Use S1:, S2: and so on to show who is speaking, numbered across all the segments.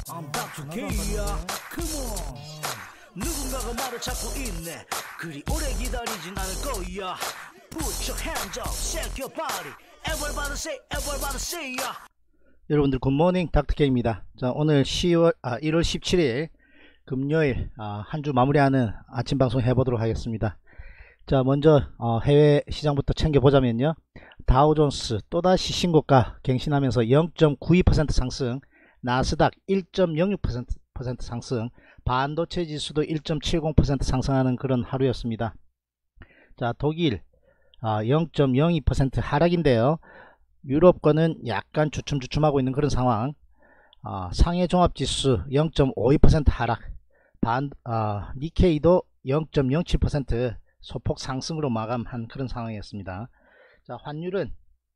S1: I'm Dr. K야. Come on. 누군가가 말을 찾고 있네. 그리 오래 기다리진 않을 거야. Put your hands up, shake your body. Everybody say ya.
S2: 여러분들 굿모닝 닥터케입니다. 자, 오늘 1월 17일 금요일 한 주 마무리하는 아침 방송 해보도록 하겠습니다. 자, 먼저 해외 시장부터 챙겨보자면요, 다우존스 또다시 신고가 갱신하면서 0.92% 상승, 나스닥 1.06% 상승, 반도체 지수도 1.70% 상승하는 그런 하루였습니다. 자, 독일 0.02% 하락인데요, 유럽권은 약간 주춤주춤하고 있는 그런 상황. 상해 종합지수 0.52% 하락, 니케이도 0.07% 소폭 상승으로 마감한 그런 상황이었습니다. 자, 환율은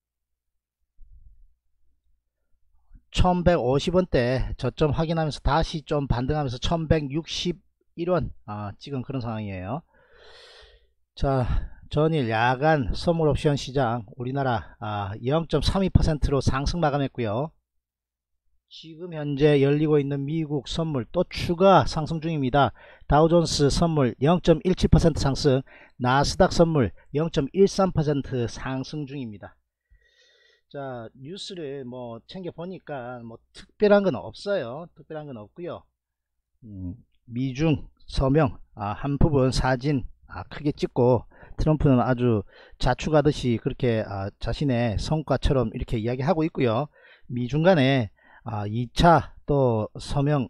S2: 1150원대 저점 확인하면서 다시 좀 반등하면서 1161원 찍은 그런 상황이에요. 자, 전일 야간 선물 옵션 시장 우리나라 0.32%로 상승 마감했고요. 지금 현재 열리고 있는 미국 선물 또 추가 상승 중입니다. 다우존스 선물 0.17% 상승, 나스닥 선물 0.13% 상승 중입니다. 자, 뉴스를 챙겨 보니까 특별한 건 없어요. 특별한 건 없고요. 미중 서명 한 부분 사진 크게 찍고 트럼프는 아주 자축하듯이 그렇게 자신의 성과처럼 이렇게 이야기하고 있고요. 미중 간에 2차 또 서명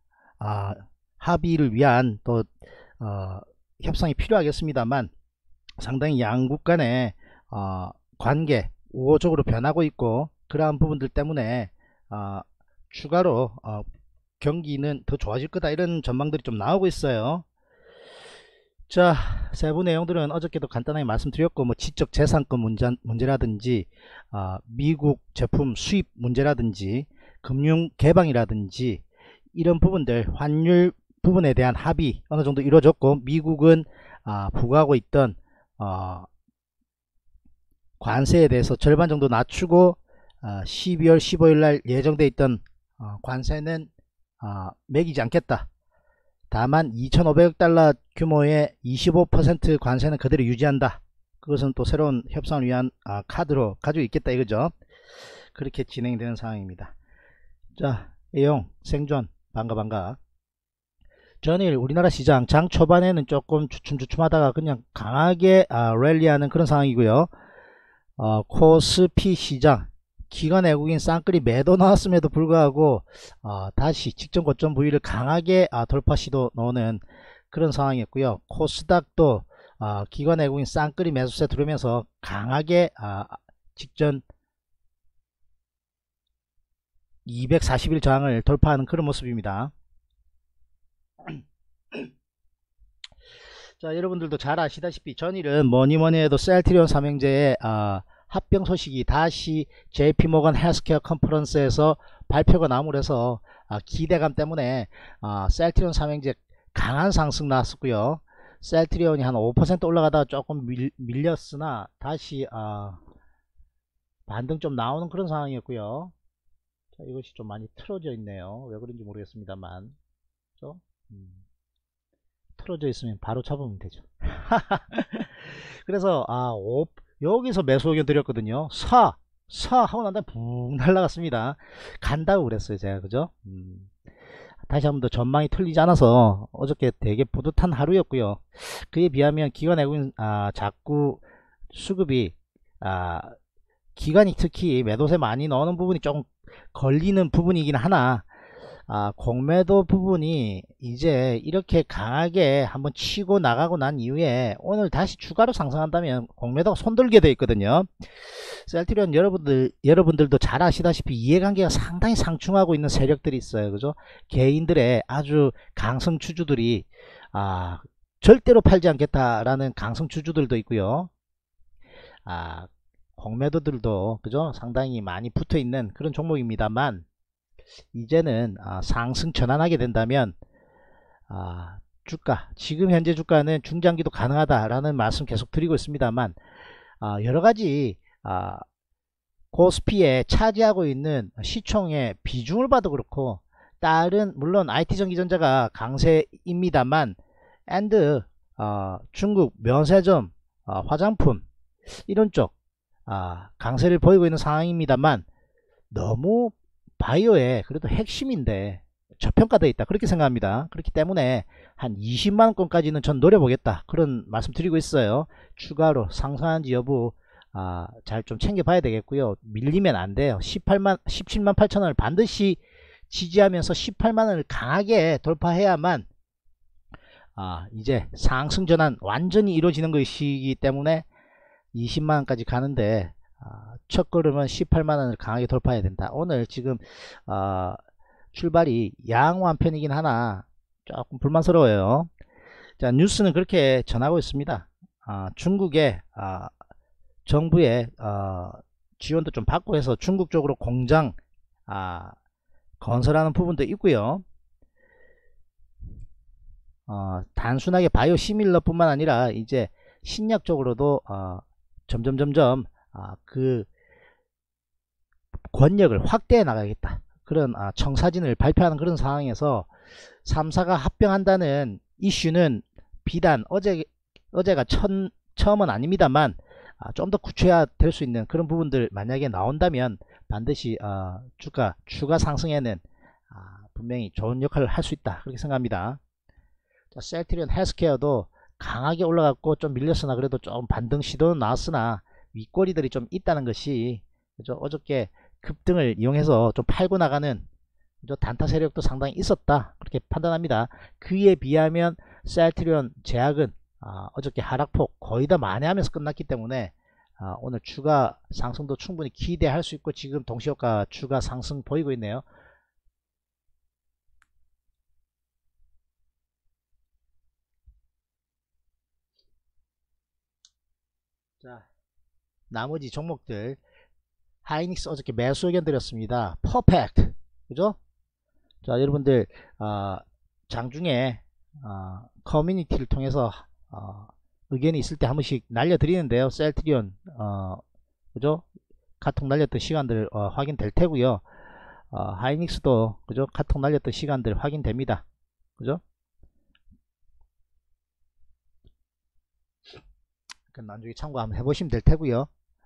S2: 합의를 위한 또 협상이 필요하겠습니다만, 상당히 양국 간의 관계 우호적으로 변하고 있고, 그러한 부분들 때문에 추가로 경기는 더 좋아질 거다, 이런 전망들이 좀 나오고 있어요. 자, 세부 내용들은 어저께도 간단하게 말씀드렸고, 지적재산권 문제라든지 미국 제품 수입 문제라든지 금융 개방이라든지 이런 부분들, 환율 부분에 대한 합의 어느 정도 이루어졌고, 미국은 부과하고 있던 관세에 대해서 절반 정도 낮추고 12월 15일 날 예정돼 있던 관세는 매기지 않겠다. 다만 2500억 달러 규모의 25% 관세는 그대로 유지한다. 그것은 또 새로운 협상을 위한 카드로 가지고 있겠다 이거죠. 그렇게 진행되는 상황입니다. 자, 내용 생존 반가. 전일 우리나라 시장 장 초반에는 조금 주춤주춤하다가 그냥 강하게 랠리하는 그런 상황이고요. 코스피 시장 기관 외국인 쌍끌이 매도 나왔음에도 불구하고 다시 직전 고점 부위를 강하게 돌파 시도 나오는 그런 상황이었고요. 코스닥도 기관 외국인 쌍끌이 매수세 들어오면서 강하게 직전 240일 저항을 돌파하는 그런 모습입니다. 자, 여러분들도 잘 아시다시피 전일은 뭐니뭐니 해도 셀트리온 삼형제의 합병 소식이 다시 JP모건 헬스케어 컨퍼런스에서 발표가 나옴으로 해서 기대감 때문에 셀트리온 삼형제 강한 상승 나왔었고요. 셀트리온이 한 5% 올라가다가 조금 밀렸으나 다시 반등 좀 나오는 그런 상황이었고요. 자, 이것이 좀 많이 틀어져 있네요. 왜 그런지 모르겠습니다만, 그렇죠? 틀어져 있으면 바로 잡으면 되죠. 그래서 여기서 매수 의견 드렸거든요. 사 하고 난 다음에 붕 날라갔습니다. 간다고 그랬어요, 제가. 그죠? 다시 한번 더 전망이 틀리지 않아서 어저께 되게 뿌듯한 하루였고요. 그에 비하면 기관 외국인 자꾸 수급이 기관이 특히 매도세 많이 넣는 부분이 조금 걸리는 부분이긴 하나, 공매도 부분이 이제 이렇게 강하게 한번 치고 나가고 난 이후에 오늘 다시 추가로 상승한다면 공매도가 손들게 되어 있거든요. 셀트리온 여러분들도 잘 아시다시피 이해관계가 상당히 상충하고 있는 세력들이 있어요. 그죠? 개인들의 아주 강성 주주들이 절대로 팔지 않겠다라는 강성 주주들도 있고요. 공매도들도 그죠? 상당히 많이 붙어 있는 그런 종목입니다만, 이제는 상승 전환하게 된다면 주가, 지금 현재 주가는 중장기도 가능하다라는 말씀 계속 드리고 있습니다만, 여러가지 코스피에 차지하고 있는 시총의 비중을 봐도 그렇고 다른 물론 IT전기전자가 강세입니다만 앤드 중국 면세점, 화장품 이런 쪽 강세를 보이고 있는 상황입니다만 너무 바이오의 그래도 핵심인데 저평가되어 있다 그렇게 생각합니다. 그렇기 때문에 한 20만원권까지는 전 노려보겠다 그런 말씀 드리고 있어요. 추가로 상승하는지 여부 잘 좀 챙겨봐야 되겠고요. 밀리면 안 돼요. 17만 8천원을 반드시 지지하면서 18만원을 강하게 돌파해야만 이제 상승 전환 완전히 이루어지는 것이기 때문에 20만원까지 가는데 첫 걸음은 18만원을 강하게 돌파해야 된다. 오늘 지금 출발이 양호한 편이긴 하나 조금 불만스러워요. 자, 뉴스는 그렇게 전하고 있습니다. 중국의 정부의 지원도 좀 받고 해서 중국 쪽으로 공장 건설하는 부분도 있고요. 단순하게 바이오 시밀러 뿐만 아니라 이제 신약 쪽으로도 점점 그 권력을 확대해 나가겠다 그런 청사진을 발표하는 그런 상황에서 3사가 합병한다는 이슈는 비단 어제가 처음은 아닙니다만 좀 더 구체화될 수 있는 그런 부분들 만약에 나온다면 반드시 추가 상승에는 분명히 좋은 역할을 할 수 있다 그렇게 생각합니다. 자, 셀트리온 헬스케어도 강하게 올라갔고 좀 밀렸으나 그래도 좀 반등 시도는 나왔으나 윗꼬리들이 좀 있다는 것이 그죠? 어저께 급등을 이용해서 좀 팔고 나가는 그죠? 단타 세력도 상당히 있었다 그렇게 판단합니다. 그에 비하면 셀트리온 제약은 어저께 하락폭 거의 다 만회하면서 끝났기 때문에 오늘 추가 상승도 충분히 기대할 수 있고 지금 동시효과 추가 상승 보이고 있네요. 자, 나머지 종목들 하이닉스 어저께 매수 의견 드렸습니다. 퍼펙트 그죠? 자, 여러분들 장중에 커뮤니티를 통해서 의견이 있을 때 한 번씩 날려드리는데요. 셀트리온 그죠? 카톡 날렸던 시간들 확인될 테고요. 하이닉스도 그죠? 카톡 날렸던 시간들 확인됩니다. 그죠? 나중에 참고 한번 해보시면 될 테고요.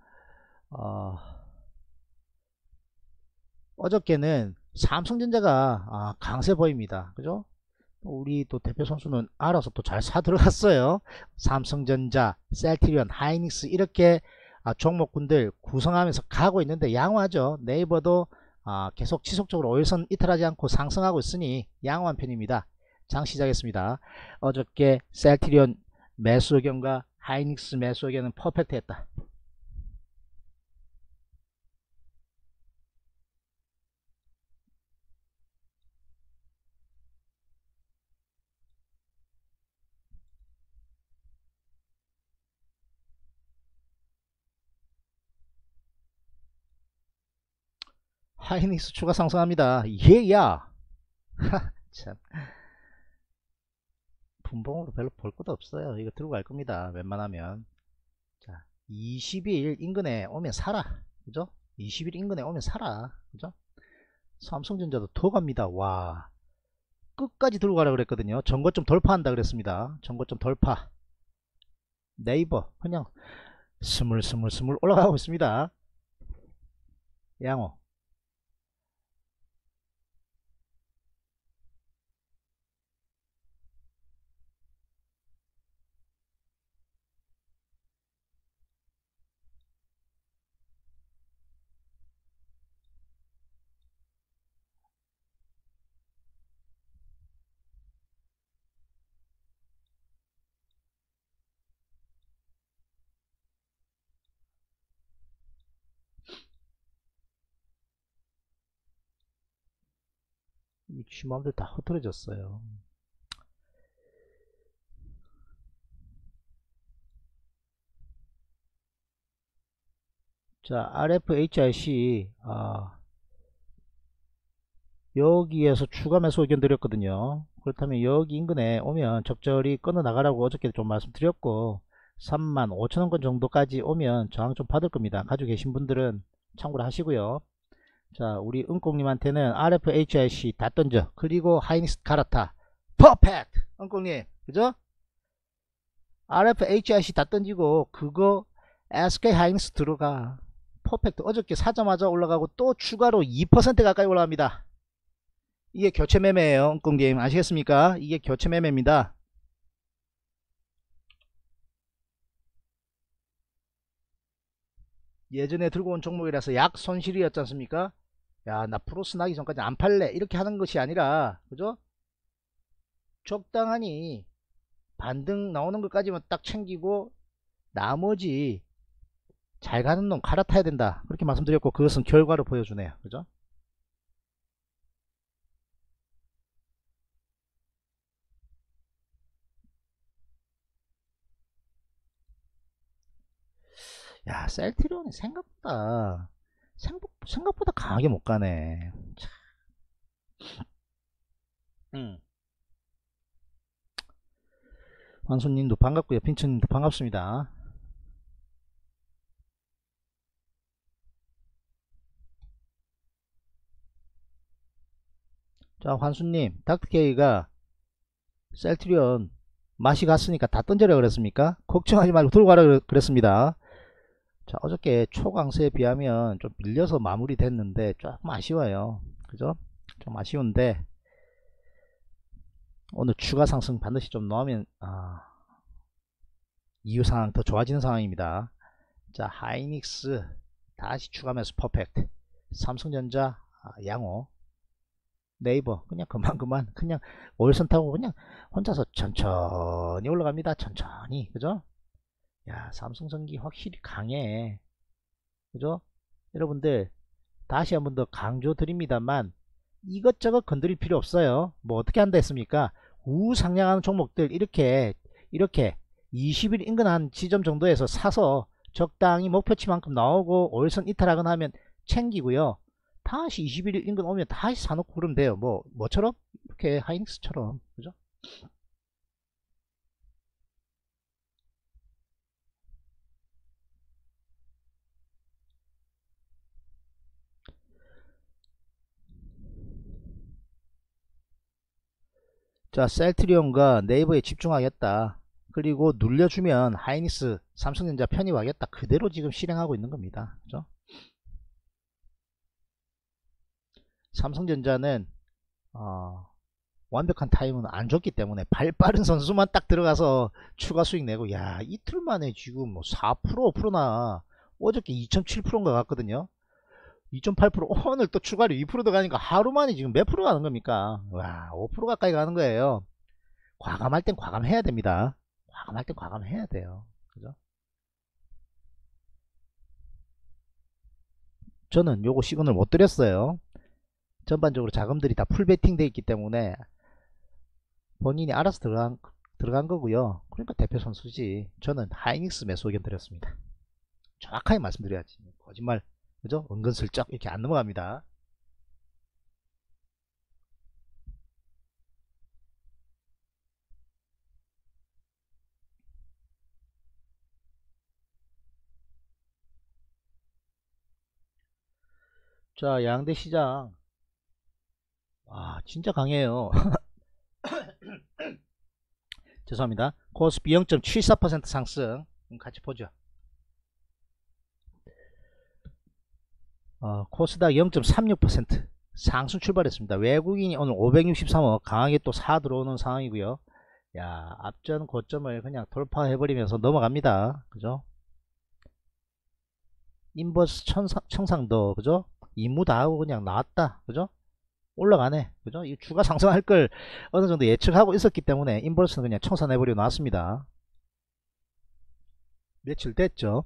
S2: 어저께는 삼성전자가 강세 보입니다. 그죠? 우리 또 대표 선수는 알아서 또 잘 사 들어갔어요. 삼성전자, 셀트리온, 하이닉스 이렇게 종목군들 구성하면서 가고 있는데 양호하죠. 네이버도 계속 지속적으로 5일선 이탈하지 않고 상승하고 있으니 양호한 편입니다. 장 시작했습니다. 어저께 셀트리온 매수 의견과 하이닉스 매수 의견은 퍼펙트 했다. 하이닉스 추가 상승합니다. 예야. 참. 분봉으로 별로 볼 것도 없어요. 이거 들고 갈 겁니다. 웬만하면. 자, 20일 인근에 오면 사라. 그죠? 20일 인근에 오면 사라. 그죠? 삼성전자도 더 갑니다. 와. 끝까지 들고 가라 그랬거든요. 전고점 돌파한다 그랬습니다. 전고점 돌파. 네이버 그냥 스물 올라가고 있습니다. 양호. 이 쥐맘들 다 흐트러졌어요. 자, RFHIC 여기에서 추가 매수 의견 드렸거든요. 그렇다면 여기 인근에 오면 적절히 끊어 나가라고 어저께 좀 말씀드렸고 35,000원권 정도까지 오면 저항 좀 받을 겁니다. 가지고 계신 분들은 참고를 하시고요. 자, 우리 은꽁님한테는 RFHIC 다 던져. 그리고 하이닉스 갈아타. 퍼펙트! 은꽁님, 그죠? RFHIC 다 던지고, 그거 SK 하이닉스 들어가. 퍼펙트. 어저께 사자마자 올라가고 또 추가로 2% 가까이 올라갑니다. 이게 교체 매매예요. 은꽁님. 아시겠습니까? 이게 교체 매매입니다. 예전에 들고 온 종목이라서 약 손실이었지 않습니까? 야, 나 플러스 나기 전까지 안 팔래. 이렇게 하는 것이 아니라, 그죠? 적당하니 반등 나오는 것까지만 딱 챙기고 나머지 잘 가는 놈 갈아타야 된다. 그렇게 말씀드렸고, 그것은 결과로 보여주네요. 그죠? 야, 셀트리온이 생각보다 강하게 못 가네. 황수님도 반갑고요. 빈천님도 반갑습니다. 자, 환수님, 닥터케이가 셀트리온 맛이 갔으니까 다 던져라 그랬습니까? 걱정하지 말고 들고 가라 그랬습니다. 자, 어저께 초강세에 비하면 좀 밀려서 마무리 됐는데 조금 아쉬워요. 그죠? 좀 아쉬운데 오늘 추가 상승 반드시 좀 넣으면 이후 상황 더 좋아지는 상황입니다. 자, 하이닉스 다시 추가하면서 퍼펙트, 삼성전자 양호, 네이버 그냥 그만 그냥 월선 타고 그냥 혼자서 천천히 올라갑니다. 천천히. 그죠? 야, 삼성전기 확실히 강해. 그죠? 여러분들 다시 한번 더 강조 드립니다만 이것저것 건드릴 필요 없어요. 뭐 어떻게 한다 했습니까? 우상향하는 종목들 이렇게 20일 인근한 지점 정도에서 사서 적당히 목표치만큼 나오고 월선 이탈하거나 하면 챙기고요. 다시 21일 인근 오면 다시 사놓고 그러면 돼요. 뭐처럼? 이렇게 하이닉스처럼. 그죠? 자, 셀트리온과 네이버에 집중하겠다. 그리고 눌려주면 하이닉스, 삼성전자 편입하겠다. 그대로 지금 실행하고 있는 겁니다. 그죠? 삼성전자는 완벽한 타임은 안 줬기 때문에 발 빠른 선수만 딱 들어가서 추가 수익 내고, 야, 이틀 만에 지금 뭐 4% 5%나 어저께 2.7%인가 같거든요. 2.8%, 오늘 또 추가로 2% 들어가니까 하루 만에 지금 몇 프로 가는 겁니까? 와, 5% 가까이 가는 거예요. 과감할 땐 과감해야 됩니다. 과감할 땐 과감해야 돼요. 그죠? 저는 요거 시그널 못 드렸어요. 전반적으로 자금들이 다 풀베팅 돼 있기 때문에 본인이 알아서 들어간 거고요. 그러니까 대표 선수지. 저는 하이닉스 매수 의견 드렸습니다. 정확하게 말씀드려야지. 거짓말, 그죠? 은근슬쩍 이렇게 안 넘어갑니다. 자, 양대 시장. 와, 진짜 강해요. 죄송합니다. 코스피 0.74% 상승. 같이 보죠. 코스닥 0.36% 상승 출발했습니다. 외국인이 오늘 563억 강하게 또 사 들어오는 상황이고요. 야, 앞전 고점을 그냥 돌파해버리면서 넘어갑니다. 그죠? 인버스 청상도, 그죠? 임무 다 하고 그냥 나왔다. 그죠? 올라가네. 그죠? 이 주가 상승할 걸 어느 정도 예측하고 있었기 때문에 인버스는 그냥 청산해버리고 나왔습니다. 며칠 됐죠?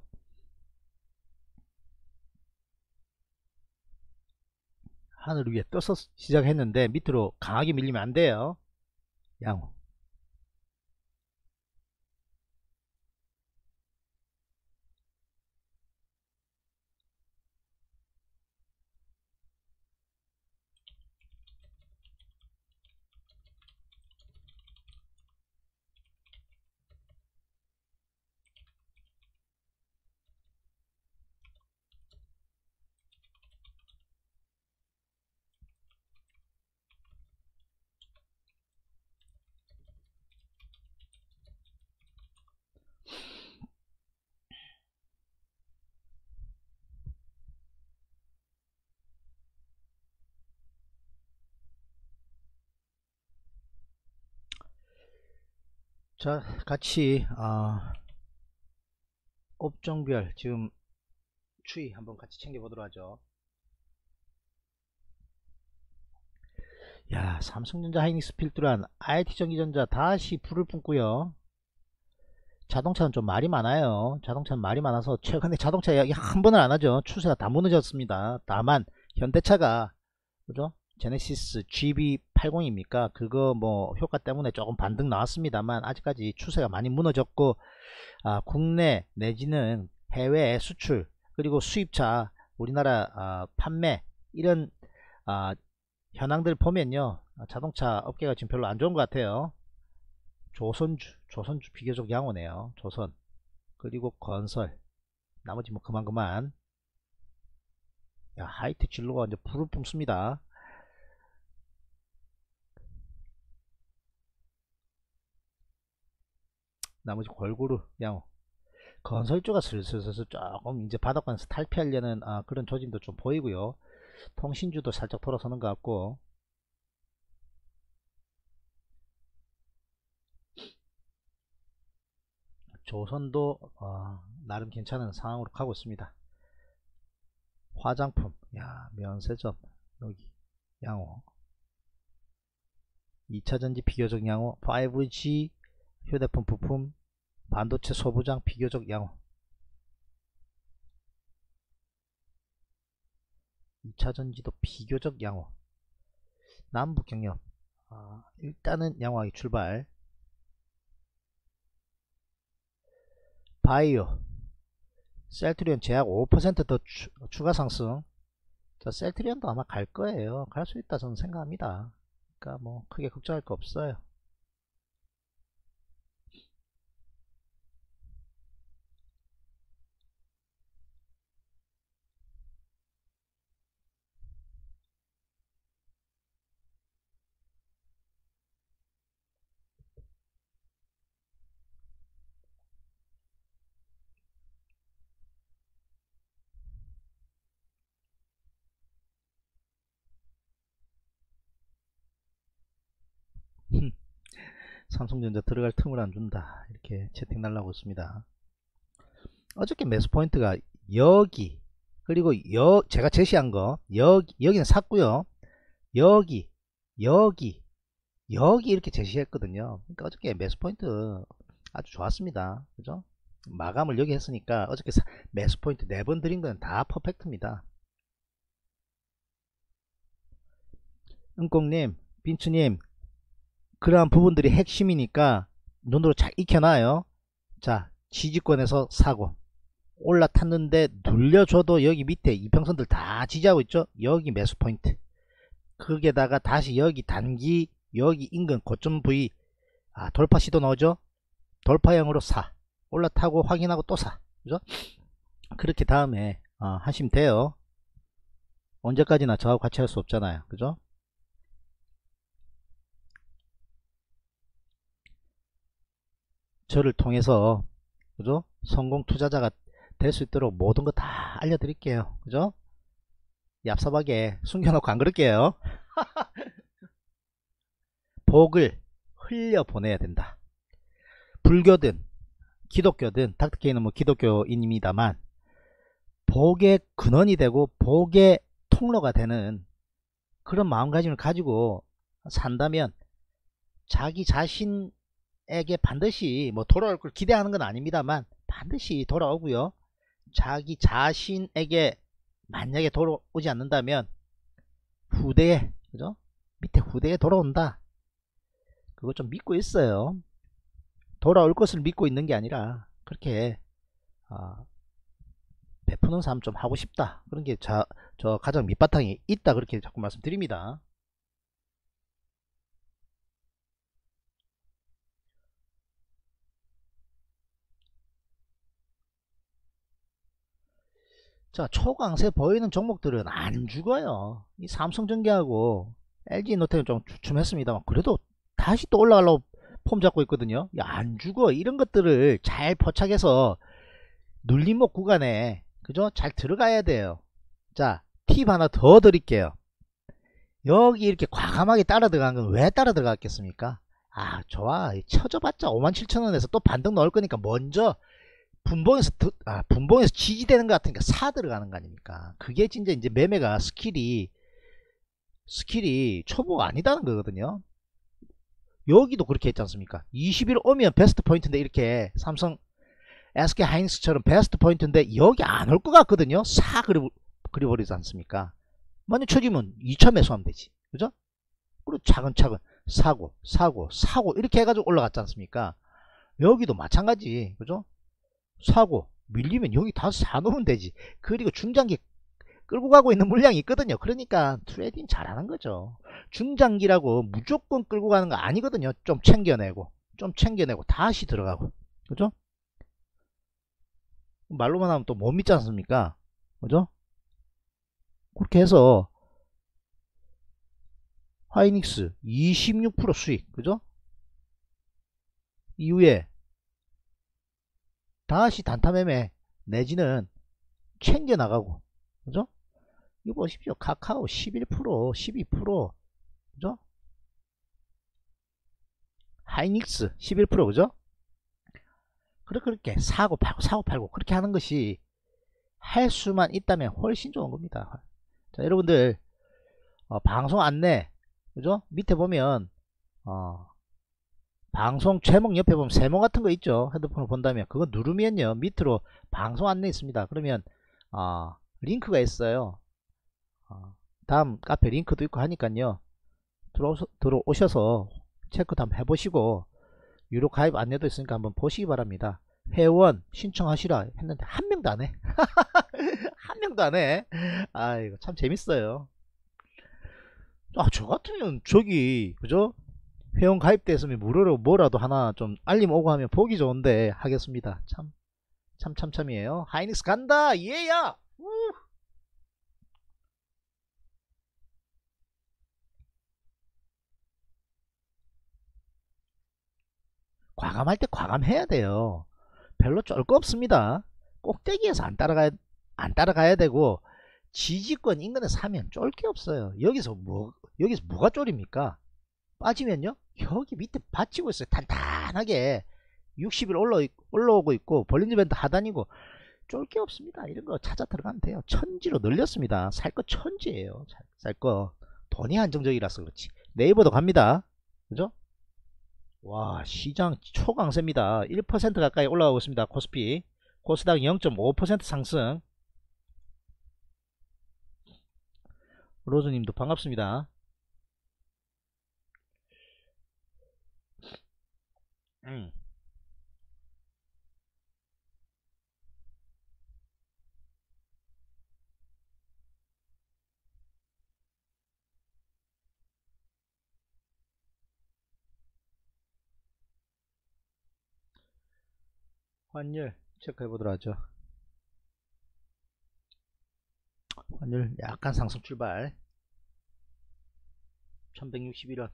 S2: 하늘 위에 떠서 시작했는데 밑으로 강하게 밀리면 안 돼요. 양호. 자, 같이 업종별 지금 추이 한번 같이 챙겨보도록 하죠. 야, 삼성전자, 하이닉스, 필두란, IT전기전자 다시 불을 뿜고요. 자동차는 좀 말이 많아요. 자동차는 말이 많아서 최근에 자동차 이야기 한 번을 안 하죠. 추세가 다 무너졌습니다. 다만 현대차가 그죠? 제네시스 GB80입니까? 그거 뭐 효과 때문에 조금 반등 나왔습니다만 아직까지 추세가 많이 무너졌고, 국내 내지는 해외 수출 그리고 수입차 우리나라 판매 이런 현황들 보면요, 자동차 업계가 지금 별로 안 좋은 것 같아요. 조선주 비교적 양호네요. 조선 그리고 건설, 나머지 뭐 그만. 야, 하이트 진로가 이제 불을 뿜습니다. 나머지 골고루 양호. 건설주가 슬슬 조금 이제 바닥권에서 탈피하려는 그런 조짐도 좀 보이고요. 통신주도 살짝 돌아서는 것 같고, 조선도 나름 괜찮은 상황으로 가고 있습니다. 화장품, 야, 면세점 여기 양호. 2차전지 비교적 양호. 5G 휴대폰 부품, 반도체 소부장 비교적 양호. 2차전지도 비교적 양호. 남북경협 일단은 양호하게 출발. 바이오, 셀트리온 제약 5% 더 추가 상승. 자, 셀트리온도 아마 갈 거예요. 갈 수 있다 저는 생각합니다. 그러니까 뭐 크게 걱정할 거 없어요. 삼성전자 들어갈 틈을 안 준다, 이렇게 채팅 날라오고 있습니다. 어저께 매수 포인트가 여기, 그리고 제가 제시한 거 여기는 샀고요. 여기 이렇게 제시했거든요. 그러니까 어저께 매수 포인트 아주 좋았습니다. 그죠? 마감을 여기 했으니까 어저께 매수 포인트 4번 드린 건 다 퍼펙트입니다. 은꽁님, 빈츠님, 그러한 부분들이 핵심이니까 눈으로 잘 익혀놔요. 자, 지지권에서 사고 올라탔는데 눌려줘도 여기 밑에 이평선들 다 지지하고 있죠. 여기 매수 포인트. 거기에다가 다시 여기 단기 여기 인근 고점 부위 돌파 시도 나오죠. 돌파형으로 사, 올라타고 확인하고 또 사, 그죠? 그렇게 다음에 하시면 돼요. 언제까지나 저하고 같이 할 수 없잖아요, 그죠? 저를 통해서 그죠? 성공 투자자가 될 수 있도록 모든 거 다 알려드릴게요, 그죠? 얍삽하게 숨겨놓고 안 그럴게요. 복을 흘려 보내야 된다. 불교든 기독교든, 닥터케이는 뭐 기독교인입니다만 복의 근원이 되고 복의 통로가 되는 그런 마음가짐을 가지고 산다면 자기 자신에게 반드시 뭐 돌아올 걸 기대하는 건 아닙니다만 반드시 돌아오고요. 자기 자신에게 만약에 돌아오지 않는다면 후대에, 그죠? 밑에 후대에 돌아온다. 그거 좀 믿고 있어요. 돌아올 것을 믿고 있는 게 아니라 그렇게 베푸는 삶 좀 하고 싶다, 그런 게 저 가장 밑바탕에 있다, 그렇게 자꾸 말씀드립니다. 자, 초강세 보이는 종목들은 안 죽어요. 이 삼성전기하고 LG노텍은 좀 주춤했습니다만 그래도 다시 또 올라가려고 폼 잡고 있거든요. 야, 안 죽어. 이런 것들을 잘 포착해서 눌림목 구간에 그죠? 잘 들어가야 돼요. 자, 팁 하나 더 드릴게요. 여기 이렇게 과감하게 따라 들어간 건 왜 따라 들어갔겠습니까? 아, 좋아. 쳐져봤자 57,000원에서 또 반등 넣을 거니까 먼저 분봉에서 지지되는 것 같으니까 사 들어가는 거 아닙니까? 그게 진짜 이제 매매가 스킬이 초보가 아니다는 거거든요. 여기도 그렇게 했지 않습니까? 20일 오면 베스트 포인트인데 이렇게 삼성 SK 하이닉스처럼 베스트 포인트인데 여기 안 올 것 같거든요. 사 그려버리지 않습니까? 만약 쳐지면 2차 매수하면 되지. 그죠? 그리고 차근차근 사고 이렇게 해가지고 올라갔지 않습니까? 여기도 마찬가지. 그죠? 사고 밀리면 여기 다 사놓으면 되지. 그리고 중장기 끌고 가고 있는 물량이 있거든요. 그러니까 트레이딩 잘하는 거죠. 중장기라고 무조건 끌고 가는 거 아니거든요. 좀 챙겨내고 다시 들어가고. 그죠? 말로만 하면 또 못 믿지 않습니까? 그죠? 그렇게 해서 하이닉스 26% 수익. 그죠? 이후에 다시 단타 매매 내지는 챙겨 나가고. 그죠? 이거 보십시오. 카카오 11%, 12%. 그죠? 하이닉스 11%. 그죠? 그렇게 사고 팔고 그렇게 하는 것이 할 수만 있다면 훨씬 좋은 겁니다. 자, 여러분들 방송 안내, 그죠? 밑에 보면 방송 제목 옆에 보면 세모 같은 거 있죠. 핸드폰을 본다면 그거 누르면요 밑으로 방송 안내 있습니다. 그러면 링크가 있어요. 다음 카페 링크도 있고 하니까요. 들어오셔서 체크도 한번 해보시고 유료 가입 안내도 있으니까 한번 보시기 바랍니다. 회원 신청하시라 했는데 한 명도 안 해. 한 명도 안 해. 아, 이거 참 재밌어요. 저 같으면 저기 그죠? 회원 가입됐으면 무료로 뭐라도 하나 좀 알림 오고 하면 보기 좋은데 하겠습니다. 참이에요. 하이닉스 간다. 예야. 과감할 때 과감해야 돼요. 별로 쫄 거 없습니다. 꼭대기에서 안 따라가야 되고 지지권 인근에 사면 쫄 게 없어요. 여기서 뭐가 쫄입니까? 빠지면요 여기 밑에 받치고 있어요. 단단하게 60일 올라오고 있고 볼린저 밴드 하단이고 쫄 게 없습니다. 이런 거 찾아 들어가면 돼요. 천지로 늘렸습니다. 살 거 천지예요. 살 거 돈이 한정적이라서 그렇지. 네이버도 갑니다. 그죠? 와, 시장 초강세입니다. 1% 가까이 올라가고 있습니다. 코스피 코스닥 0.5% 상승. 로즈님도 반갑습니다. 음. 환율 체크해 보도록 하죠. 환율 약간 상승 출발. 1161원.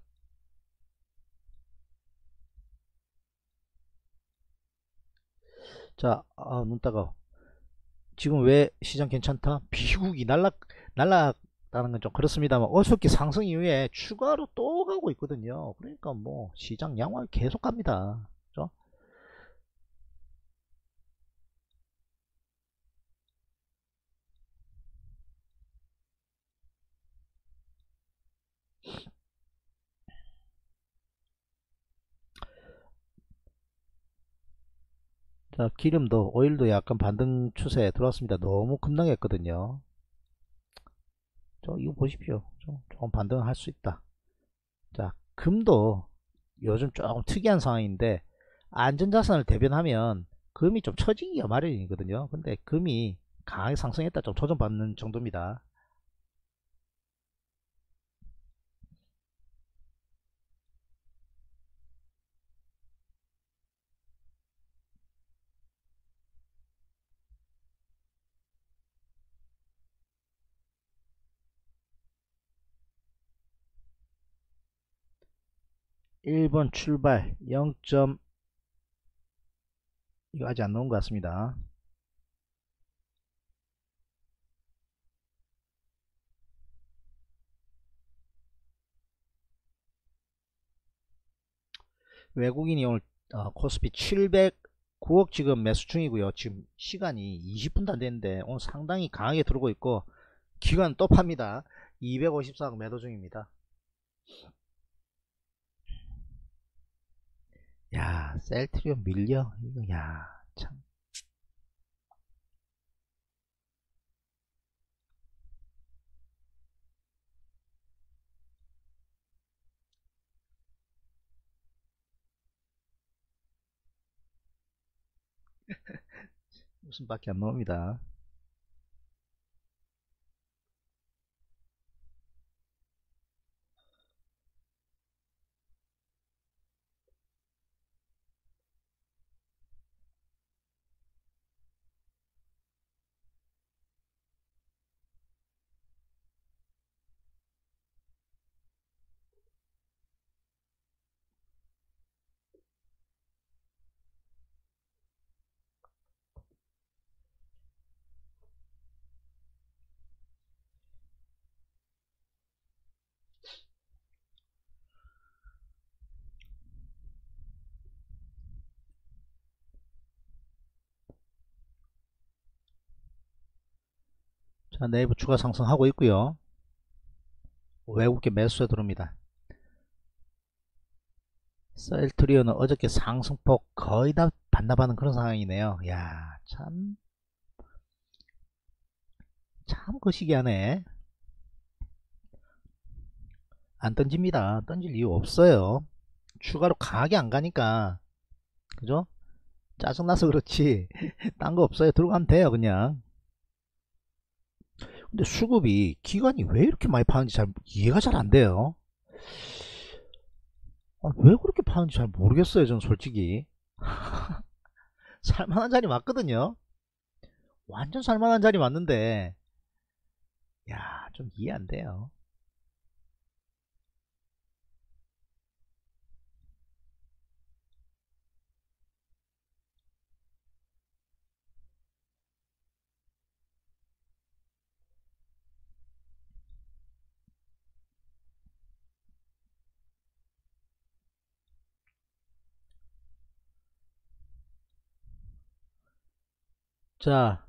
S2: 자, 눈 따가워. 지금 왜 시장 괜찮다? 미국이 날락다는 건 좀 그렇습니다만 어저께 상승 이후에 추가로 또 가고 있거든요. 그러니까 뭐 시장 양화 계속 갑니다. 그죠? '자, 기름도 오일도 약간 반등 추세 들어왔습니다. 너무 급락했거든요. 이거 보십시오. 조금 반등할 수 있다. 자, 금도 요즘 조금 특이한 상황인데 안전자산을 대변하면 금이 좀 처지기가 마련이거든요. 근데 금이 강하게 상승했다 좀 조정받는 정도입니다. 1번 출발 0. 이거 아직 안 나온 것 같습니다. 외국인이 오늘 코스피 709억 지금 매수 중이고요. 지금 시간이 20분도 안 됐는데 오늘 상당히 강하게 들어오고 있고, 기관 또 팝니다. 254억 매도 중입니다. 야, 셀트리온 밀려 이거. 야, 참. 웃음밖에 안 나옵니다. 자, 네이버 추가 상승하고 있고요. 외국계 매수에 들어옵니다. 셀트리온은 어저께 상승폭 거의 다 반납하는 그런 상황이네요. 야, 참 거시기하네. 안 던집니다. 던질 이유 없어요. 추가로 강하게 안 가니까. 그죠? 짜증나서 그렇지. 딴 거 없어요. 들어가면 돼요, 그냥. 근데 수급이 기관이 왜 이렇게 많이 파는지 잘 이해가 잘 안 돼요. 왜 그렇게 파는지 잘 모르겠어요, 전 솔직히. 살만한 자리 맞거든요. 완전 살만한 자리 맞는데, 야, 좀 이해 안 돼요. 자,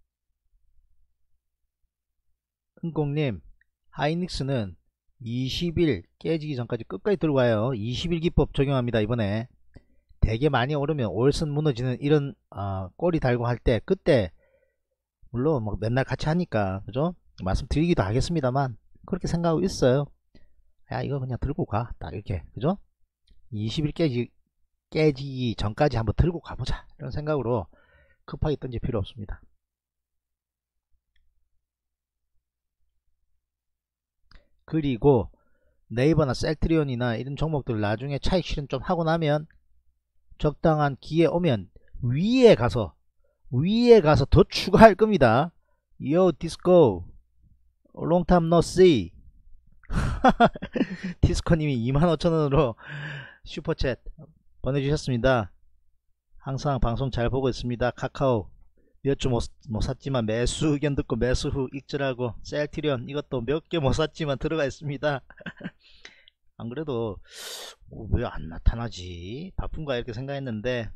S2: 은공님, 하이닉스는 20일 깨지기 전까지 끝까지 들어가요. 20일 기법 적용합니다. 이번에 되게 많이 오르면 올선 무너지는 이런 꼬리 달고 할 때, 그때 물론 뭐 맨날 같이 하니까 그죠? 말씀드리기도 하겠습니다만 그렇게 생각하고 있어요. 야, 이거 그냥 들고 가, 딱 이렇게, 그죠? 20일 깨지기 전까지 한번 들고 가보자, 이런 생각으로 급하게 던질 필요 없습니다. 그리고 네이버나 셀트리온이나 이런 종목들 나중에 차익 실현 좀 하고 나면 적당한 기회 오면 위에 가서 더 추가할 겁니다. Yo 디스코 long time no see. 디스코님이 25,000원으로 슈퍼챗 보내주셨습니다. 항상 방송 잘 보고 있습니다. 카카오 몇 주 못 샀지만 매수 의견 듣고 매수 후 익절하고, 셀트리온 이것도 몇 개 못 샀지만 들어가 있습니다. 안 그래도 왜 안 나타나지, 바쁜가 이렇게 생각했는데,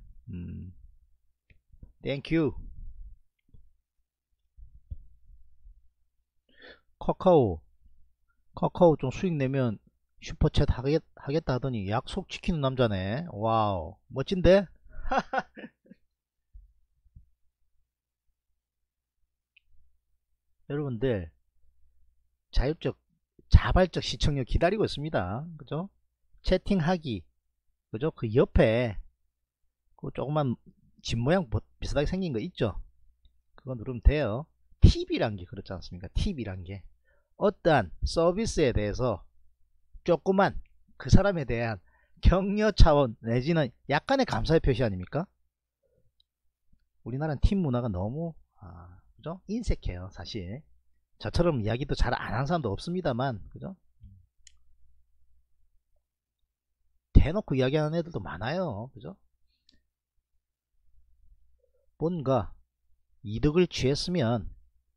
S2: 땡큐. 카카오 좀 수익 내면 슈퍼챗 하겠다 하더니 약속 지키는 남자네. 와우, 멋진데? 여러분들 자발적 시청률 기다리고 있습니다. 그죠? 채팅하기, 그죠? 그 옆에 그 조그만 집 모양 비슷하게 생긴 거 있죠? 그거 누르면 돼요. 팁이란 게 그렇지 않습니까? 팁이란 게 어떠한 서비스에 대해서 조그만 그 사람에 대한 격려 차원 내지는 약간의 감사의 표시 아닙니까? 우리나라는 팁 문화가 너무 그죠? 인색해요, 사실. 저처럼 이야기도 잘 안 하는 사람도 없습니다만, 그죠? 대놓고 이야기하는 애들도 많아요, 그죠? 뭔가 이득을 취했으면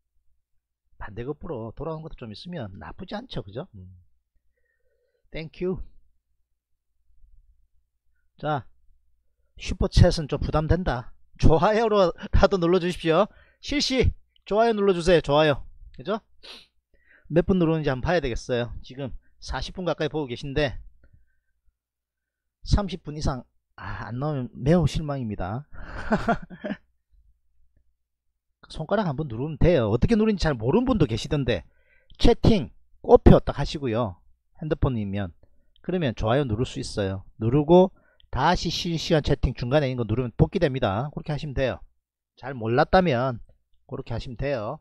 S2: 반대급부로 돌아오는 것도 좀 있으면 나쁘지 않죠, 그죠? 땡큐. 자, 슈퍼챗은 좀 부담된다. 좋아요로라도 눌러주십시오. 실시 좋아요 눌러주세요. 좋아요. 그죠? 몇 분 누르는지 한번 봐야 되겠어요. 지금 40분 가까이 보고 계신데 30분 이상 안 나오면 매우 실망입니다. 손가락 한번 누르면 돼요. 어떻게 누르는지 잘 모르는 분도 계시던데 채팅 꼽혀 딱 하시고요. 핸드폰이면 그러면 좋아요 누를 수 있어요. 누르고 다시 실시간 채팅 중간에 있는 거 누르면 복귀됩니다. 그렇게 하시면 돼요. 잘 몰랐다면 그렇게 하시면 돼요.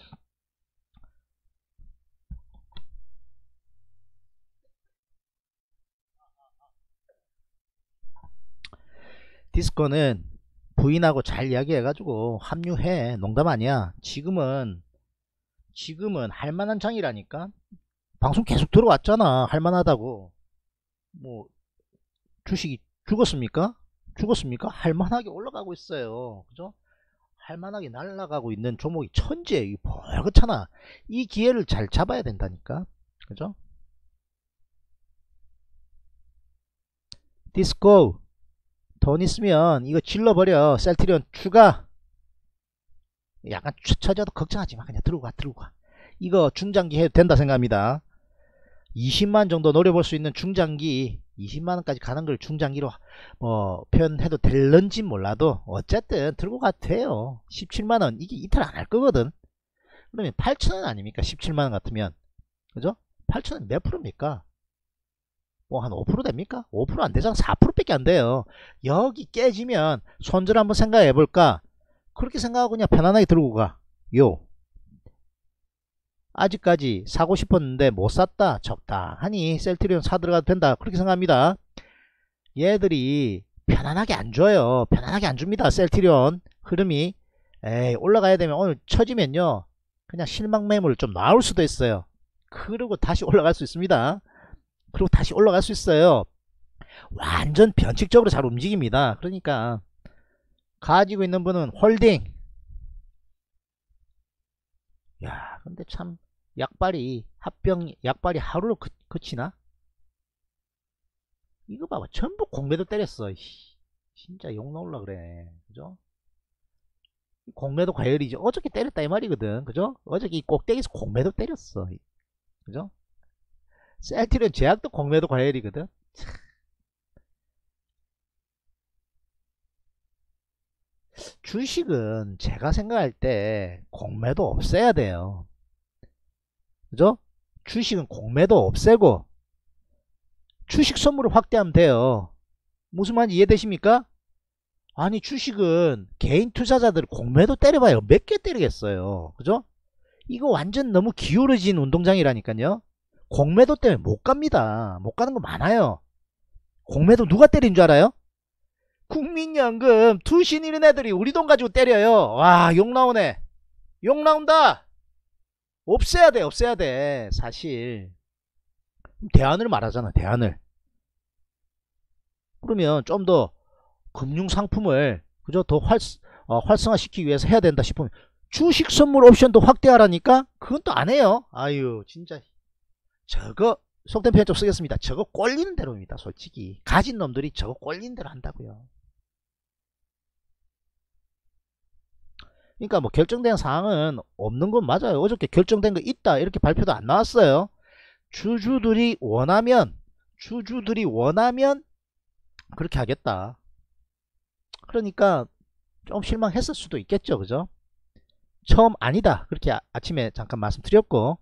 S2: 디스코는 부인하고 잘 이야기해가지고 합류해. 농담 아니야. 지금은 할만한 장이라니까. 방송 계속 들어왔잖아. 할만하다고. 뭐 주식이 죽었습니까? 죽었습니까? 할만하게 올라가고 있어요. 그죠? 할만하게 날아가고 있는 종목이 천지에 벌겋잖아. 이 기회를 잘 잡아야 된다니까. 그죠? 디스코 돈 있으면 이거 질러버려. 셀트리온 추가. 약간 쳐져도 걱정하지마. 그냥 들고 가. 이거 중장기 해도 된다 생각합니다. 20만 정도 노려볼 수 있는 중장기, 20만원까지 가는 걸 중장기로 표현해도 될런지 몰라도 어쨌든 들고 가도 돼요. 17만원 이게 이탈 안 할 거거든. 그러면 8천원 아닙니까? 17만원 같으면. 그죠? 8천원 몇 프로입니까? 뭐 한 5% 됩니까? 5% 안 되잖아. 4% 밖에 안 돼요. 여기 깨지면 손절 한번 생각해 볼까? 그렇게 생각하고 그냥 편안하게 들고 가. 아직까지 사고 싶었는데 못 샀다. 적당하니 셀트리온 사 들어가도 된다. 그렇게 생각합니다. 얘들이 편안하게 안 줘요. 편안하게 안 줍니다. 셀트리온 흐름이. 올라가야 되면 오늘 처지면요. 그냥 실망 매물 좀 나올 수도 있어요. 그리고 다시 올라갈 수 있습니다. 그리고 다시 올라갈 수 있어요. 완전 변칙적으로 잘 움직입니다. 그러니까 가지고 있는 분은 홀딩. 야, 근데 참 약발이 약발이 하루로 그치나? 이거 봐봐. 전부 공매도 때렸어. 진짜 욕 나올라 그래. 그죠? 공매도 과열이죠. 어저께 때렸다 이 말이거든. 그죠? 어저께 이 꼭대기에서 공매도 때렸어. 그죠? 셀트리온 제약도 공매도 과열이거든. 주식은 제가 생각할 때 공매도 없애야 돼요. 그죠? 주식은 공매도 없애고 주식 선물을 확대하면 돼요. 무슨 말인지 이해되십니까? 아니 주식은 개인 투자자들 공매도 때려봐요. 몇 개 때리겠어요. 그죠? 이거 완전 너무 기울어진 운동장이라니까요. 공매도 때문에 못 갑니다. 못 가는 거 많아요. 공매도 누가 때린 줄 알아요? 국민연금 투신 이런 애들이 우리 돈 가지고 때려요. 와, 욕 나오네. 욕 나온다. 없애야 돼. 사실 대안을 말하잖아. 대안을. 그러면 좀 더 금융상품을 그죠? 더 활성화시키기 위해서 해야 된다 싶으면 주식 선물 옵션도 확대하라니까 그건 또 안 해요. 아유 진짜 저거 속된 표현 좀 쓰겠습니다. 저거 꼴리는 대로입니다. 솔직히 가진 놈들이 저거 꼴리는 대로 한다고요. 그러니까 뭐 결정된 사항은 없는 건 맞아요. 어저께 결정된 거 있다 이렇게 발표도 안 나왔어요. 주주들이 원하면 그렇게 하겠다. 그러니까 좀 실망했을 수도 있겠죠. 그죠? 처음 아니다 그렇게 아침에 잠깐 말씀드렸고,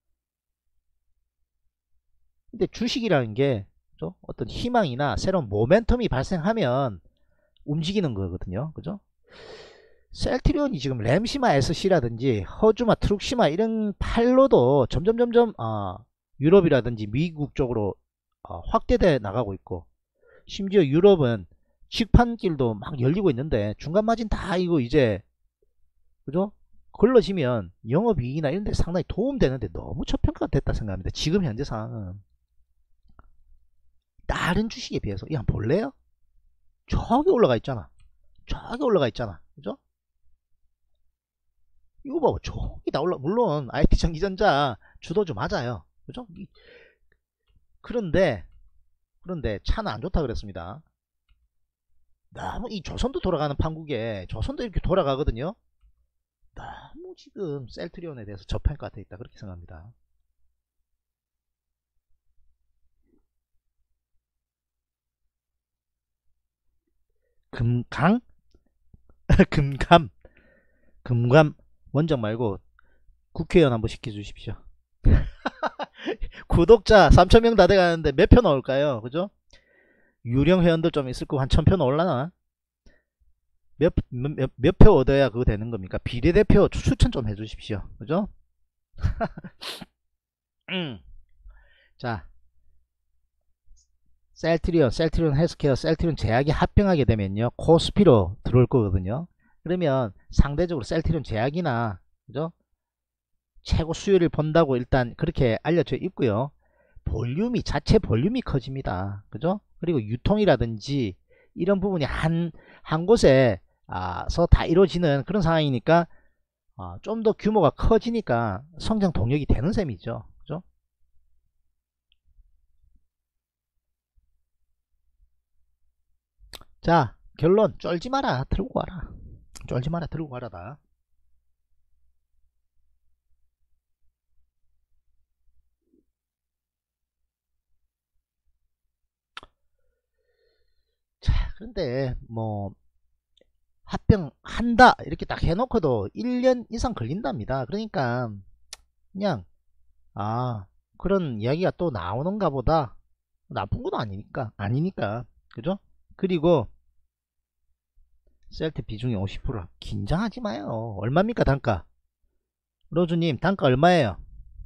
S2: 근데 주식이라는 게 그죠? 어떤 희망이나 새로운 모멘텀이 발생하면 움직이는 거거든요. 그죠? 셀트리온이 지금 램시마 SC라든지 허즈마 트룩시마 이런 팔로도 점점 유럽이라든지 미국 쪽으로 확대돼 나가고 있고, 심지어 유럽은 직판길도 막 열리고 있는데 중간 마진 다 이거 이제 그죠? 걸러지면 영업이익이나 이런 데 상당히 도움되는데 너무 저평가가 됐다 생각합니다. 지금 현재 상황은. 다른 주식에 비해서 이 한번 볼래요? 저기 올라가 있잖아. 그죠? 이거 봐봐. 저기 다 물론 IT 전기전자 주도주 맞아요. 그죠? 그런데 차는 안 좋다 그랬습니다. 너무 이 조선도 돌아가는 판국에 조선도 이렇게 돌아가거든요. 너무 지금 셀트리온에 대해서 저평가돼 있다 그렇게 생각합니다. 금강? 금감? 금감 원정 말고 국회의원 한번 시켜주십시오. 구독자 3,000명 다 돼가는데 몇 표 나올까요? 그죠? 유령 회원들 좀 있을 거고 한 1,000표 나올라나? 몇 표 얻어야 그거 되는 겁니까? 비례대표 추천 좀 해주십시오. 그죠? 자, 셀트리온 헬스케어, 셀트리온 제약이 합병하게 되면요, 코스피로 들어올 거거든요. 그러면 상대적으로 셀트리온 제약이나, 그죠? 최고 수요를 본다고 일단 그렇게 알려져 있고요. 자체 볼륨이 커집니다. 그죠? 그리고 유통이라든지 이런 부분이 한 곳에서 다 이루어지는 그런 상황이니까 좀 더 규모가 커지니까 성장 동력이 되는 셈이죠. 그죠? 자, 결론 쫄지 마라 들고 와라. 쫄지 마라 들고 와라다. 자, 그런데 뭐 합병한다 이렇게 딱 해놓고도 1년 이상 걸린답니다. 그러니까 그냥 그런 이야기가 또 나오는가 보다. 나쁜 건 아니니까 그죠? 그리고 셀트 비중이 50%. 긴장하지 마요. 얼마입니까 단가? 로즈님 단가 얼마예요?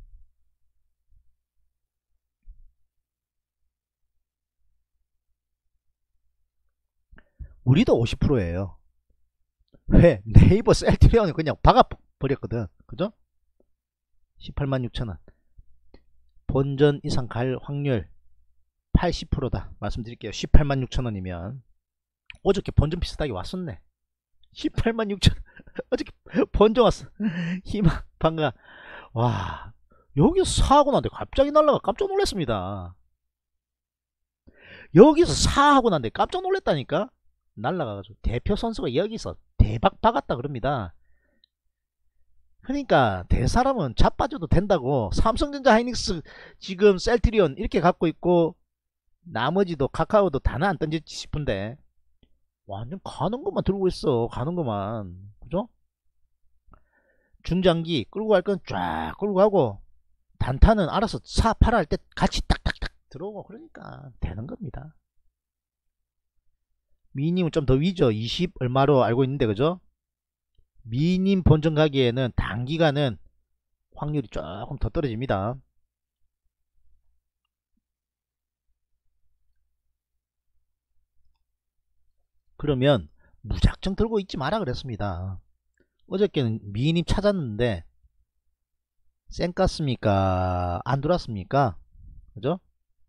S2: 우리도 50%예요. 왜? 네이버 셀트리온은 그냥 박아버렸거든. 그죠? 186,000원. 본전 이상 갈 확률 80%다 말씀드릴게요. 186,000원이면 어저께 본전 비슷하게 왔었네. 186,000원 어저께 본전 왔어. 희망 반가. 와, 여기서 사하고 난데 갑자기 날라가 깜짝 놀랐습니다. 여기서 사하고 난데 깜짝 놀랐다니까. 날라가가지고 대표 선수가 여기서 대박 박았다 그럽니다. 그러니까 대사람은 자빠져도 된다고. 삼성전자 하이닉스 지금 셀트리온 이렇게 갖고 있고 나머지도 카카오도 다는 안 던질지 싶은데 완전 가는 것만 들고 있어. 가는 것만. 그죠? 중장기 끌고 갈 건 쫙 끌고 가고 단타는 알아서 사 팔아 할 때 같이 딱딱딱 들어오고 그러니까 되는 겁니다. 미님은 좀 더 위죠. 20 얼마로 알고 있는데 그죠? 미님 본전 가기에는 단기간은 확률이 조금 더 떨어집니다. 그러면 무작정 들고 있지 마라 그랬습니다. 어저께는 미님 찾았는데 쌩 깠습니까? 안 들어왔습니까? 그죠?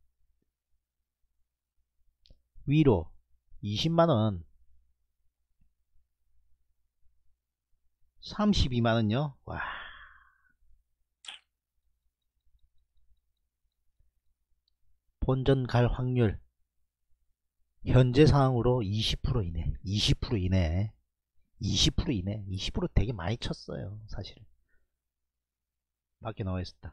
S2: 위로 20만원 32만원요. 와, 본전 갈 확률 현재 상황으로 20% 이내 20% 이내 20% 이내 20% 되게 많이 쳤어요. 사실 밖에 나와 있었다.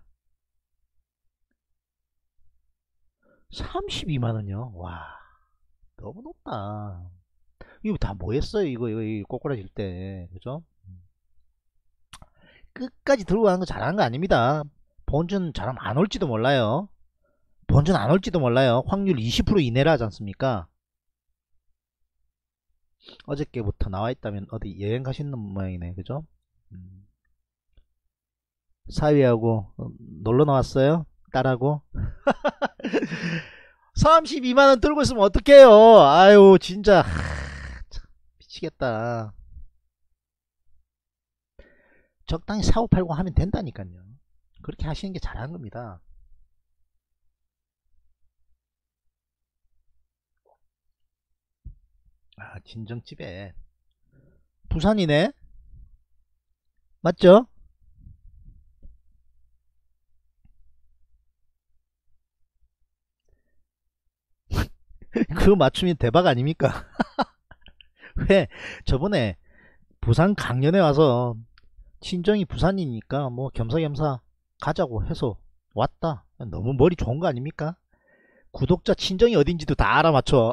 S2: 32만원요. 와, 너무 높다. 이거 다 뭐 했어요? 이거 꼬꾸라질 때. 그죠? 끝까지 들고 가는 거 잘하는 거 아닙니다. 본전 잘하면 안 올지도 몰라요. 본전 안 올지도 몰라요. 확률 20% 이내라 하지 않습니까? 어저께부터 나와 있다면 어디 여행 가시는 모양이네. 그죠? 사위하고 놀러 나왔어요? 딸하고? 32만원 들고 있으면 어떡해요? 아유 진짜 참, 미치겠다. 적당히 사고 팔고 하면 된다니까요. 그렇게 하시는 게 잘하는 겁니다. 진정집에 부산이네? 맞죠? 그거 맞추면 대박 아닙니까? 왜 저번에 부산 강연에 와서 친정이 부산이니까 뭐 겸사겸사 가자고 해서 왔다. 너무 머리 좋은 거 아닙니까? 구독자 친정이 어딘지도 다 알아맞혀.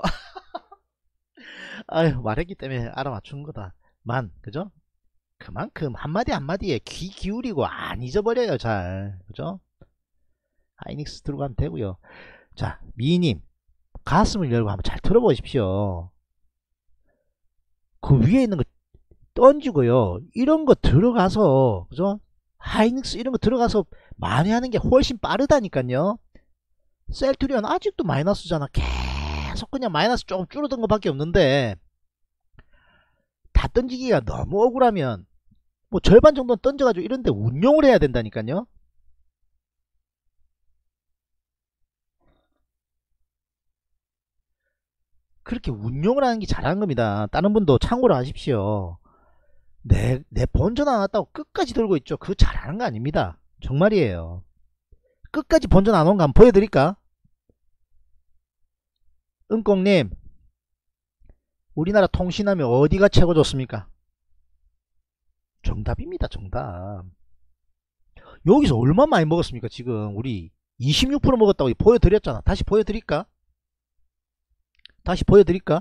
S2: 아유, 말했기 때문에 알아맞춘 거다 만, 그죠? 그만큼 한마디 한마디에 귀 기울이고 안 잊어버려요, 잘. 그죠? 하이닉스 들어가면 되고요. 자, 미님 가슴을 열고 한번 잘 들어보십시오. 그 위에 있는 거 던지고요. 이런 거 들어가서, 그죠? 하이닉스 이런 거 들어가서 많이 하는 게 훨씬 빠르다니까요. 셀트리온 아직도 마이너스잖아. 계속 그냥 마이너스 조금 줄어든 것밖에 없는데, 다 던지기가 너무 억울하면 뭐 절반 정도는 던져가지고 이런데 운용을 해야 된다니까요. 그렇게 운용을 하는 게 잘하는 겁니다. 다른 분도 참고를 하십시오. 내 본전 안 왔다고 끝까지 들고 있죠. 그거 잘하는 거 아닙니다. 정말이에요. 끝까지 본전 안 온 거 한번 보여드릴까? 은꽁님, 우리나라 통신하면 어디가 최고 좋습니까? 정답입니다. 정답. 여기서 얼마 많이 먹었습니까? 지금 우리 26% 먹었다고 보여드렸잖아. 다시 보여드릴까? 다시 보여드릴까?